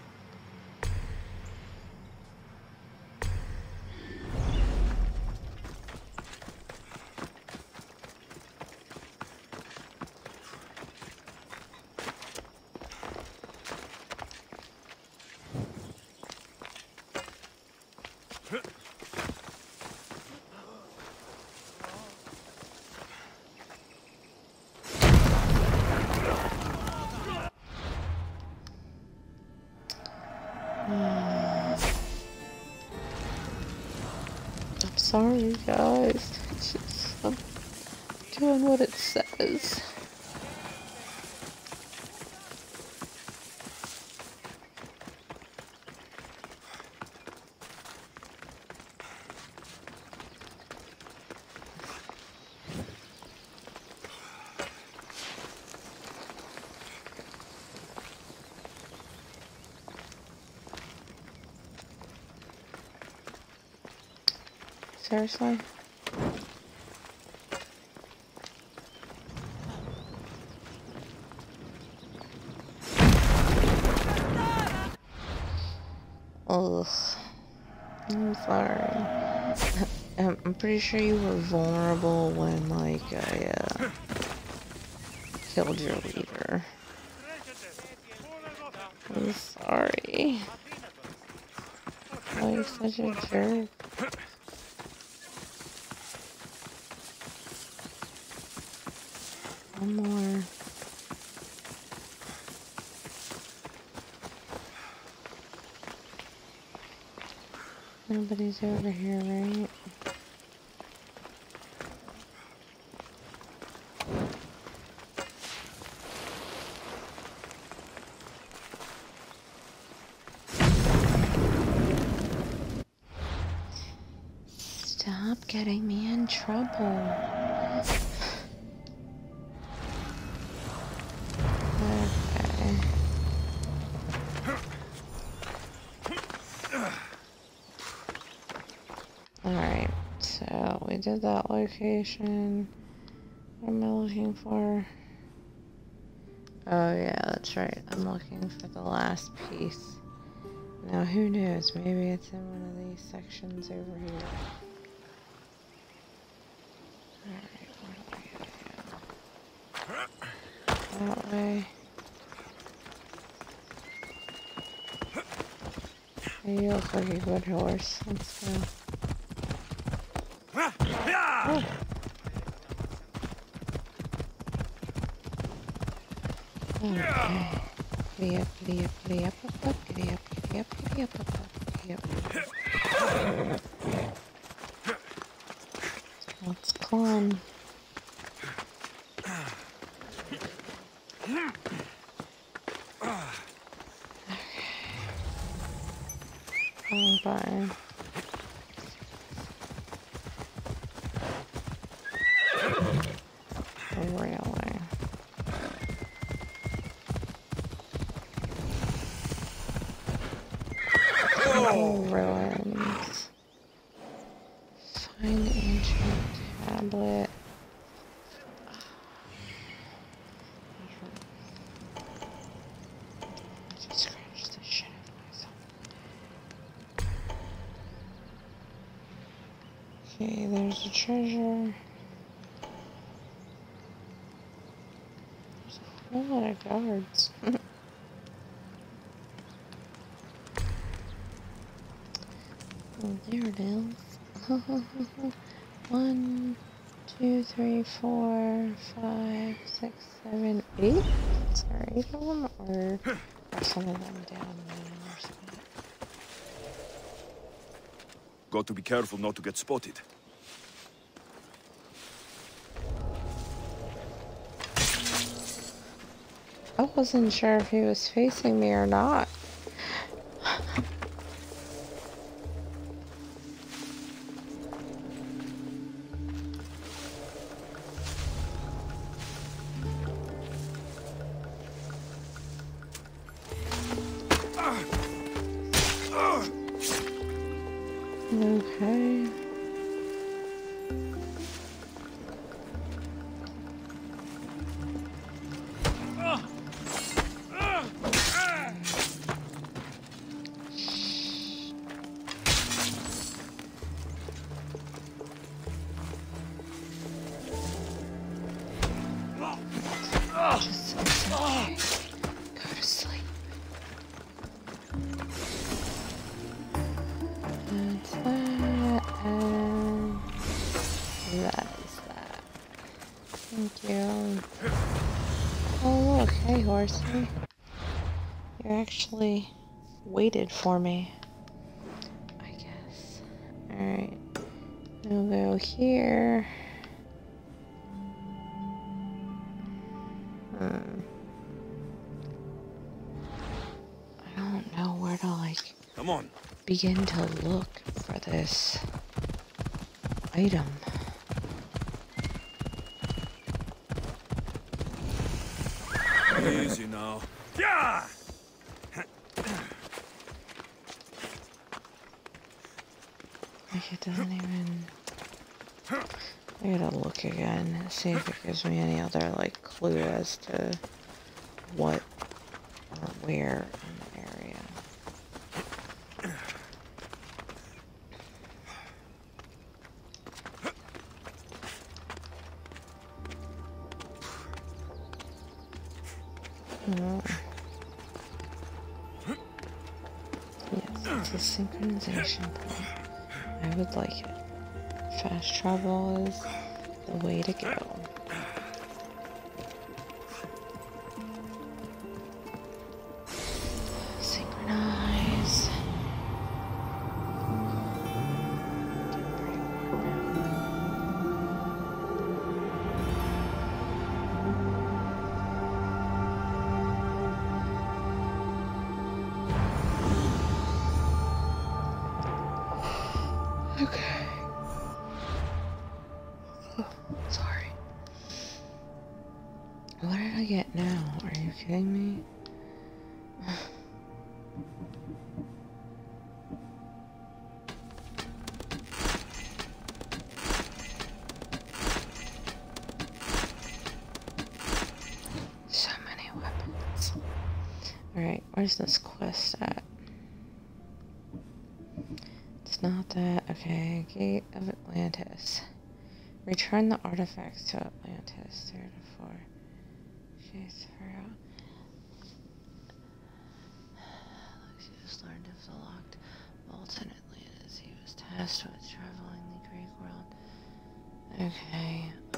I'm sorry, guys. It's just, I'm doing what it says. Seriously? Ugh. I'm sorry. I'm pretty sure you were vulnerable when, like, I, killed your leader. I'm sorry. Why are you such a jerk? One more. Nobody's over here, right? Stop getting me in trouble. Okay. Alright, so we did that location. What am I looking for? Oh yeah, that's right. I'm looking for the last piece. Now who knows, maybe it's in one of these sections over here. Alright, where do we go? That way. Hey, you look like a good horse. Let's go. Oh. Okay. Giddy up, giddy up, giddy up, up, up, giddy up, giddy up, giddy up, up, up, giddy up. Let's climb. Oh, bye. Really? Oh, ruins. Find ancient tablet. Just scratch the shit out of myself. Okay, there's a treasure. There's a whole lot of guards. Oh, there it is. 1, 2, 3, 4, 5, 6, 7, 8. Is there 8 of them? Or are some of them down in the other spot? Got to be careful not to get spotted. I wasn't sure if he was facing me or not. Okay. Just okay. Go to sleep. That's that, and that is that. Thank you. Oh look, hey horsey. You actually waited for me, I guess. Alright, we'll go here. I don't know where to, like, Come on. begin to look for this item. Easy now. Yeah! Like it doesn't even... I gotta look again and see if it gives me any other, like, clue as to what or where in the area. Oh. Yes, it's a synchronization point. I would like it. Fast travel is the way to go. Synchronize. Okay. Oh, sorry. What did I get now? Are you kidding me? So many weapons. Alright, where's this quest at? It's not that. Okay, Gate of Atlantis. Return the artifacts to Atlantis. 3 to 4. Okay, through. Lucius learned of the locked vaults in Atlantis. He was tasked with traveling the Greek world. Okay.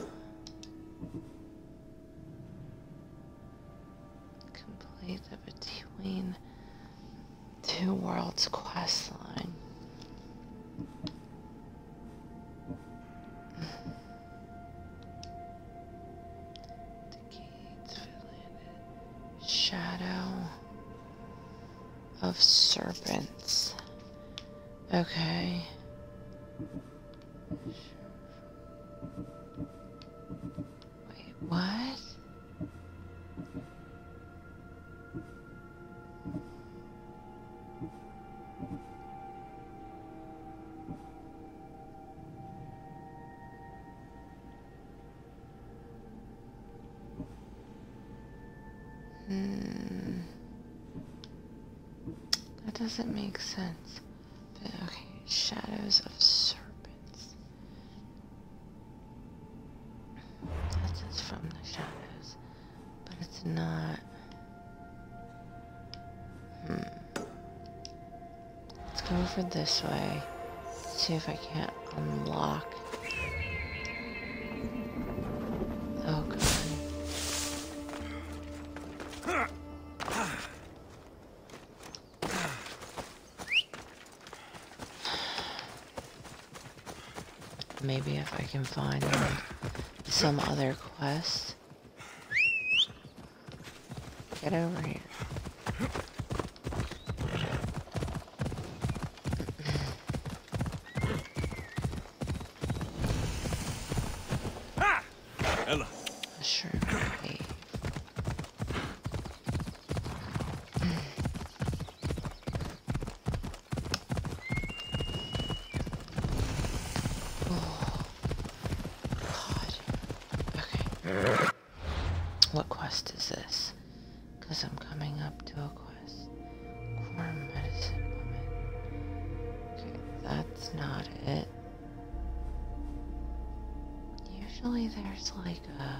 Complete the Between Two Worlds quest line. Shadow of Serpents. Okay. Wait, what? That doesn't make sense. But okay, Shadows of Serpents. That says from the shadows. But it's not. Let's go over this way. See if I can't unlock. Oh god. Maybe if I can find some other quest. Get over here. Ella. Sure. Hey. What quest is this? Because I'm coming up to a quest. Core medicine woman. Okay, that's not it. Usually there's like a...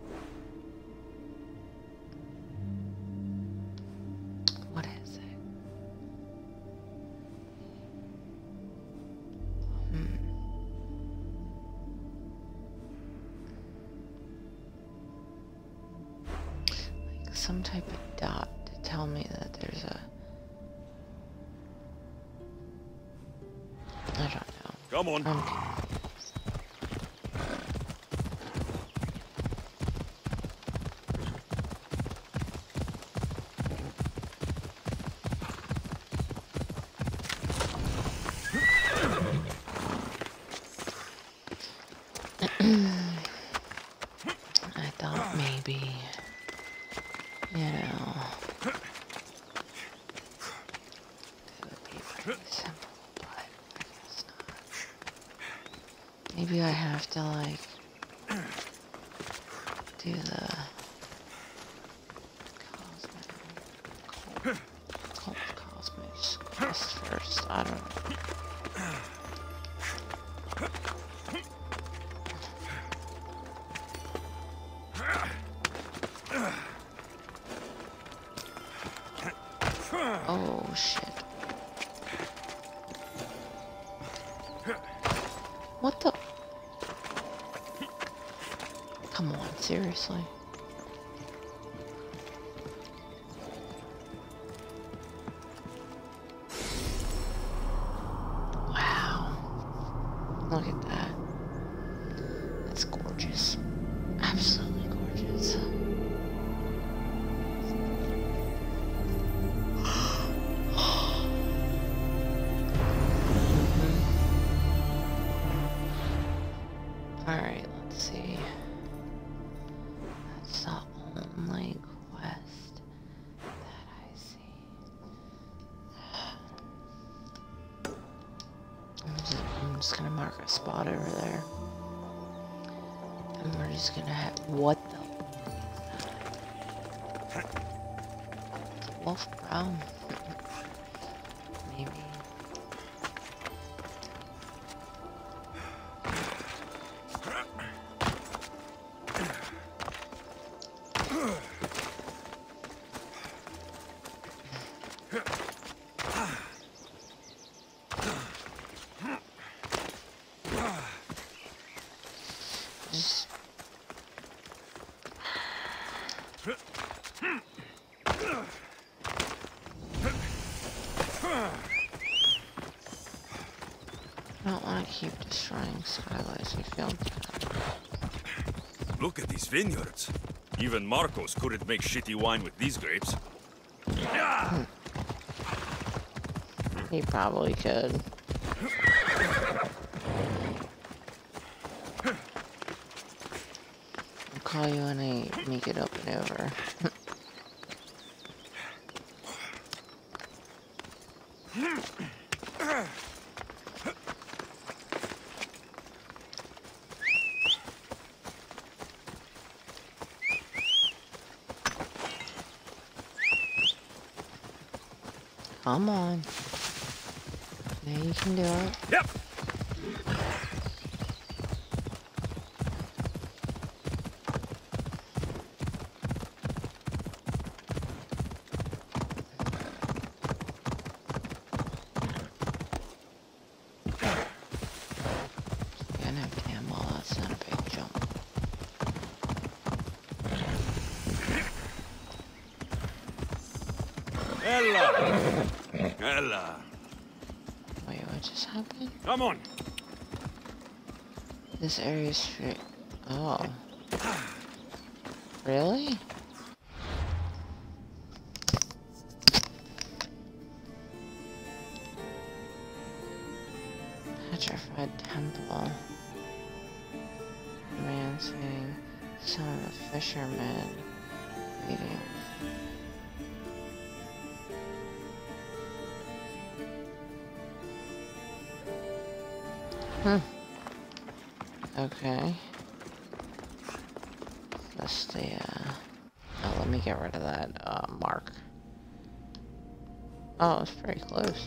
What is it? Some type of dot to tell me that there's a... I don't know. Come on. I'm confused. I thought maybe, you know, it would be pretty simple, but I guess not. Maybe I have to, like, do the cult cosmos quest first. I don't know. Oh, shit. What the? Come on, seriously. Wow. Look at that. That's gorgeous. Absolutely gorgeous. Alright, let's see. That's the only quest that I see. I'm just gonna mark a spot over there. And we're just gonna have. What the? It's a wolf brown. Maybe. Just I don't want to keep destroying skylights. I feel bad. Look at these vineyards. Even Marcos couldn't make shitty wine with these grapes. He probably could. I'll call you when I make it up and over. Come on. Now you can do it. Yep. Yeah, no, damn well, that's not a big jump. Ella! Ella! Wait, what just happened? Come on! This area is straight. Oh. Really? Petrified temple. Man saying, son of a fisherman. Waiting. Okay. That's the, oh, let me get rid of that, mark. Oh, it's pretty close.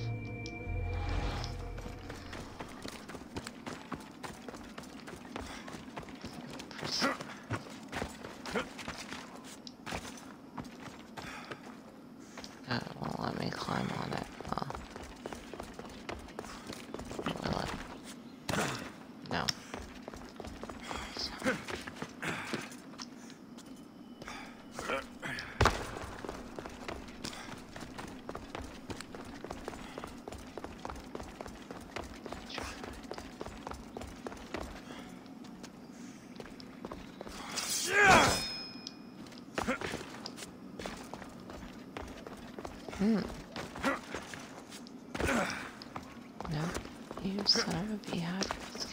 Oh, it won't let me climb on it. Oh. Will it? No. No, you son of a beehive.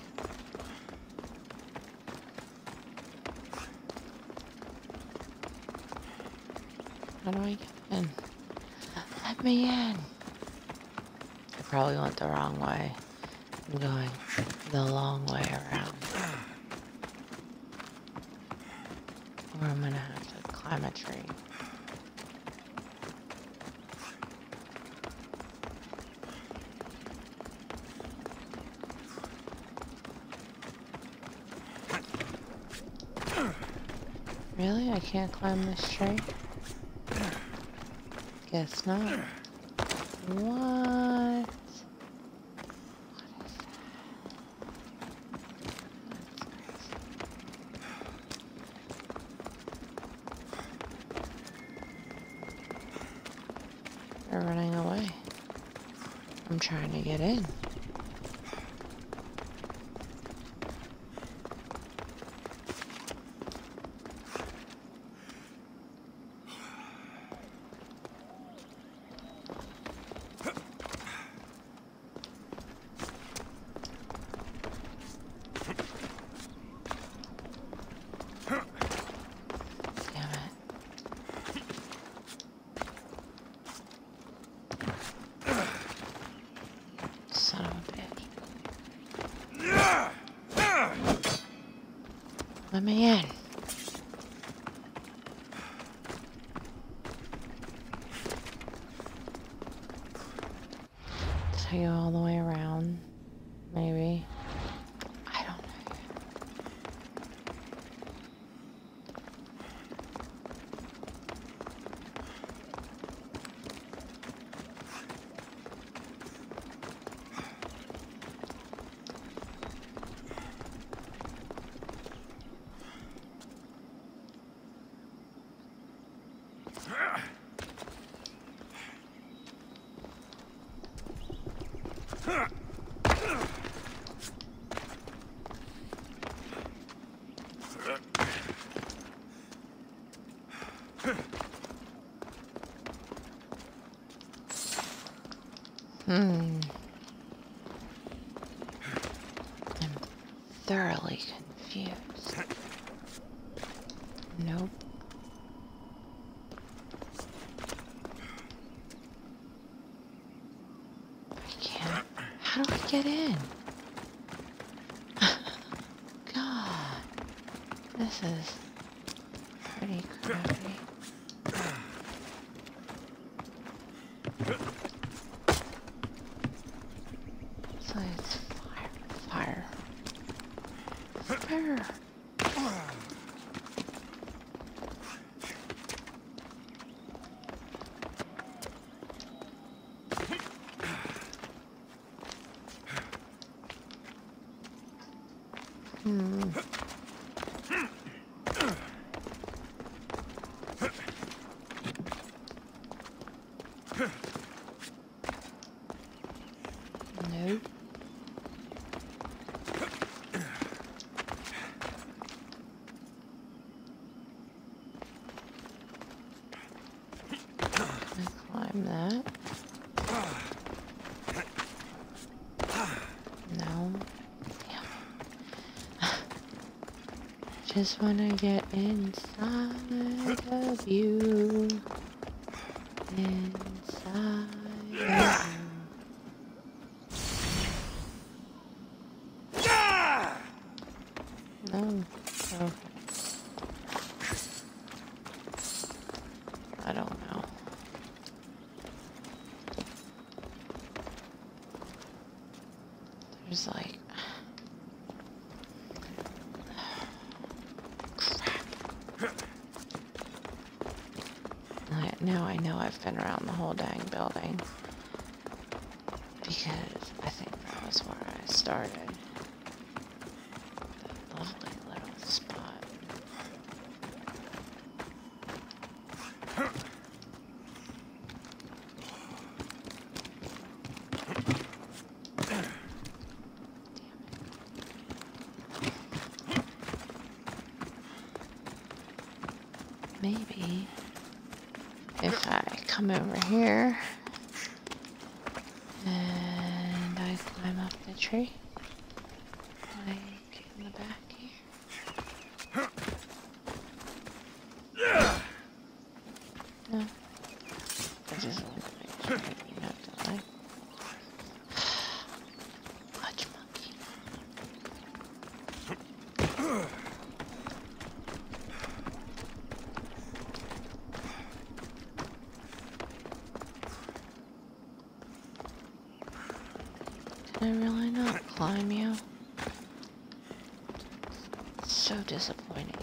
How do I get in? Let me in. I probably went the wrong way. I'm going the long way around. Or I'm gonna have to climb a tree. Really? I can't climb this tree? Guess not. What? They're running away. I'm trying to get in. Son of a bitch. Let me in. Did I go all the way around? Maybe. I don't know. I'm thoroughly confused. Nope. I can't. How do I get in? God. This is pretty crappy. So it's fire. Fire. Nope. Climb that. No. Damn. Just wanna get inside of you. Inside of you. No. Okay. I don't know. There's like... crap. Now I know I've been around the whole dang building. Because I think that was where I started. That lovely little spot. Maybe if I come over here and I climb up the tree, like in the back here. No, I just want to make sure I don't have to like fudge monkey. I really not climb you? It's so disappointing.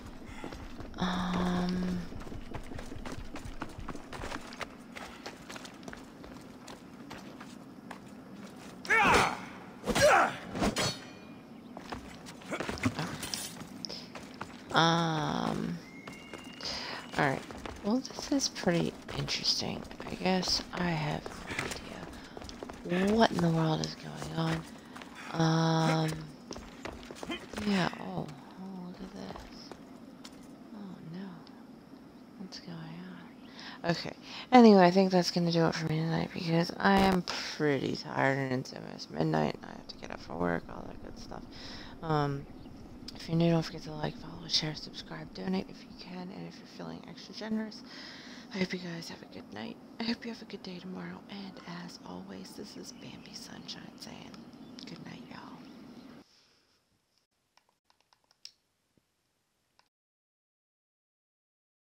Alright. Well, this is pretty interesting. I guess I have no idea what in the world is going on. Yeah, oh, look at this. Oh, no. What's going on? Okay. Anyway, I think that's gonna do it for me tonight because I am pretty tired and it's almost midnight and I have to get up for work, all that good stuff. If you're new, don't forget to like, follow, share, subscribe, donate if you can, and if you're feeling extra generous. I hope you guys have a good night. I hope you have a good day tomorrow, and as always, this is Bambi Sunshine saying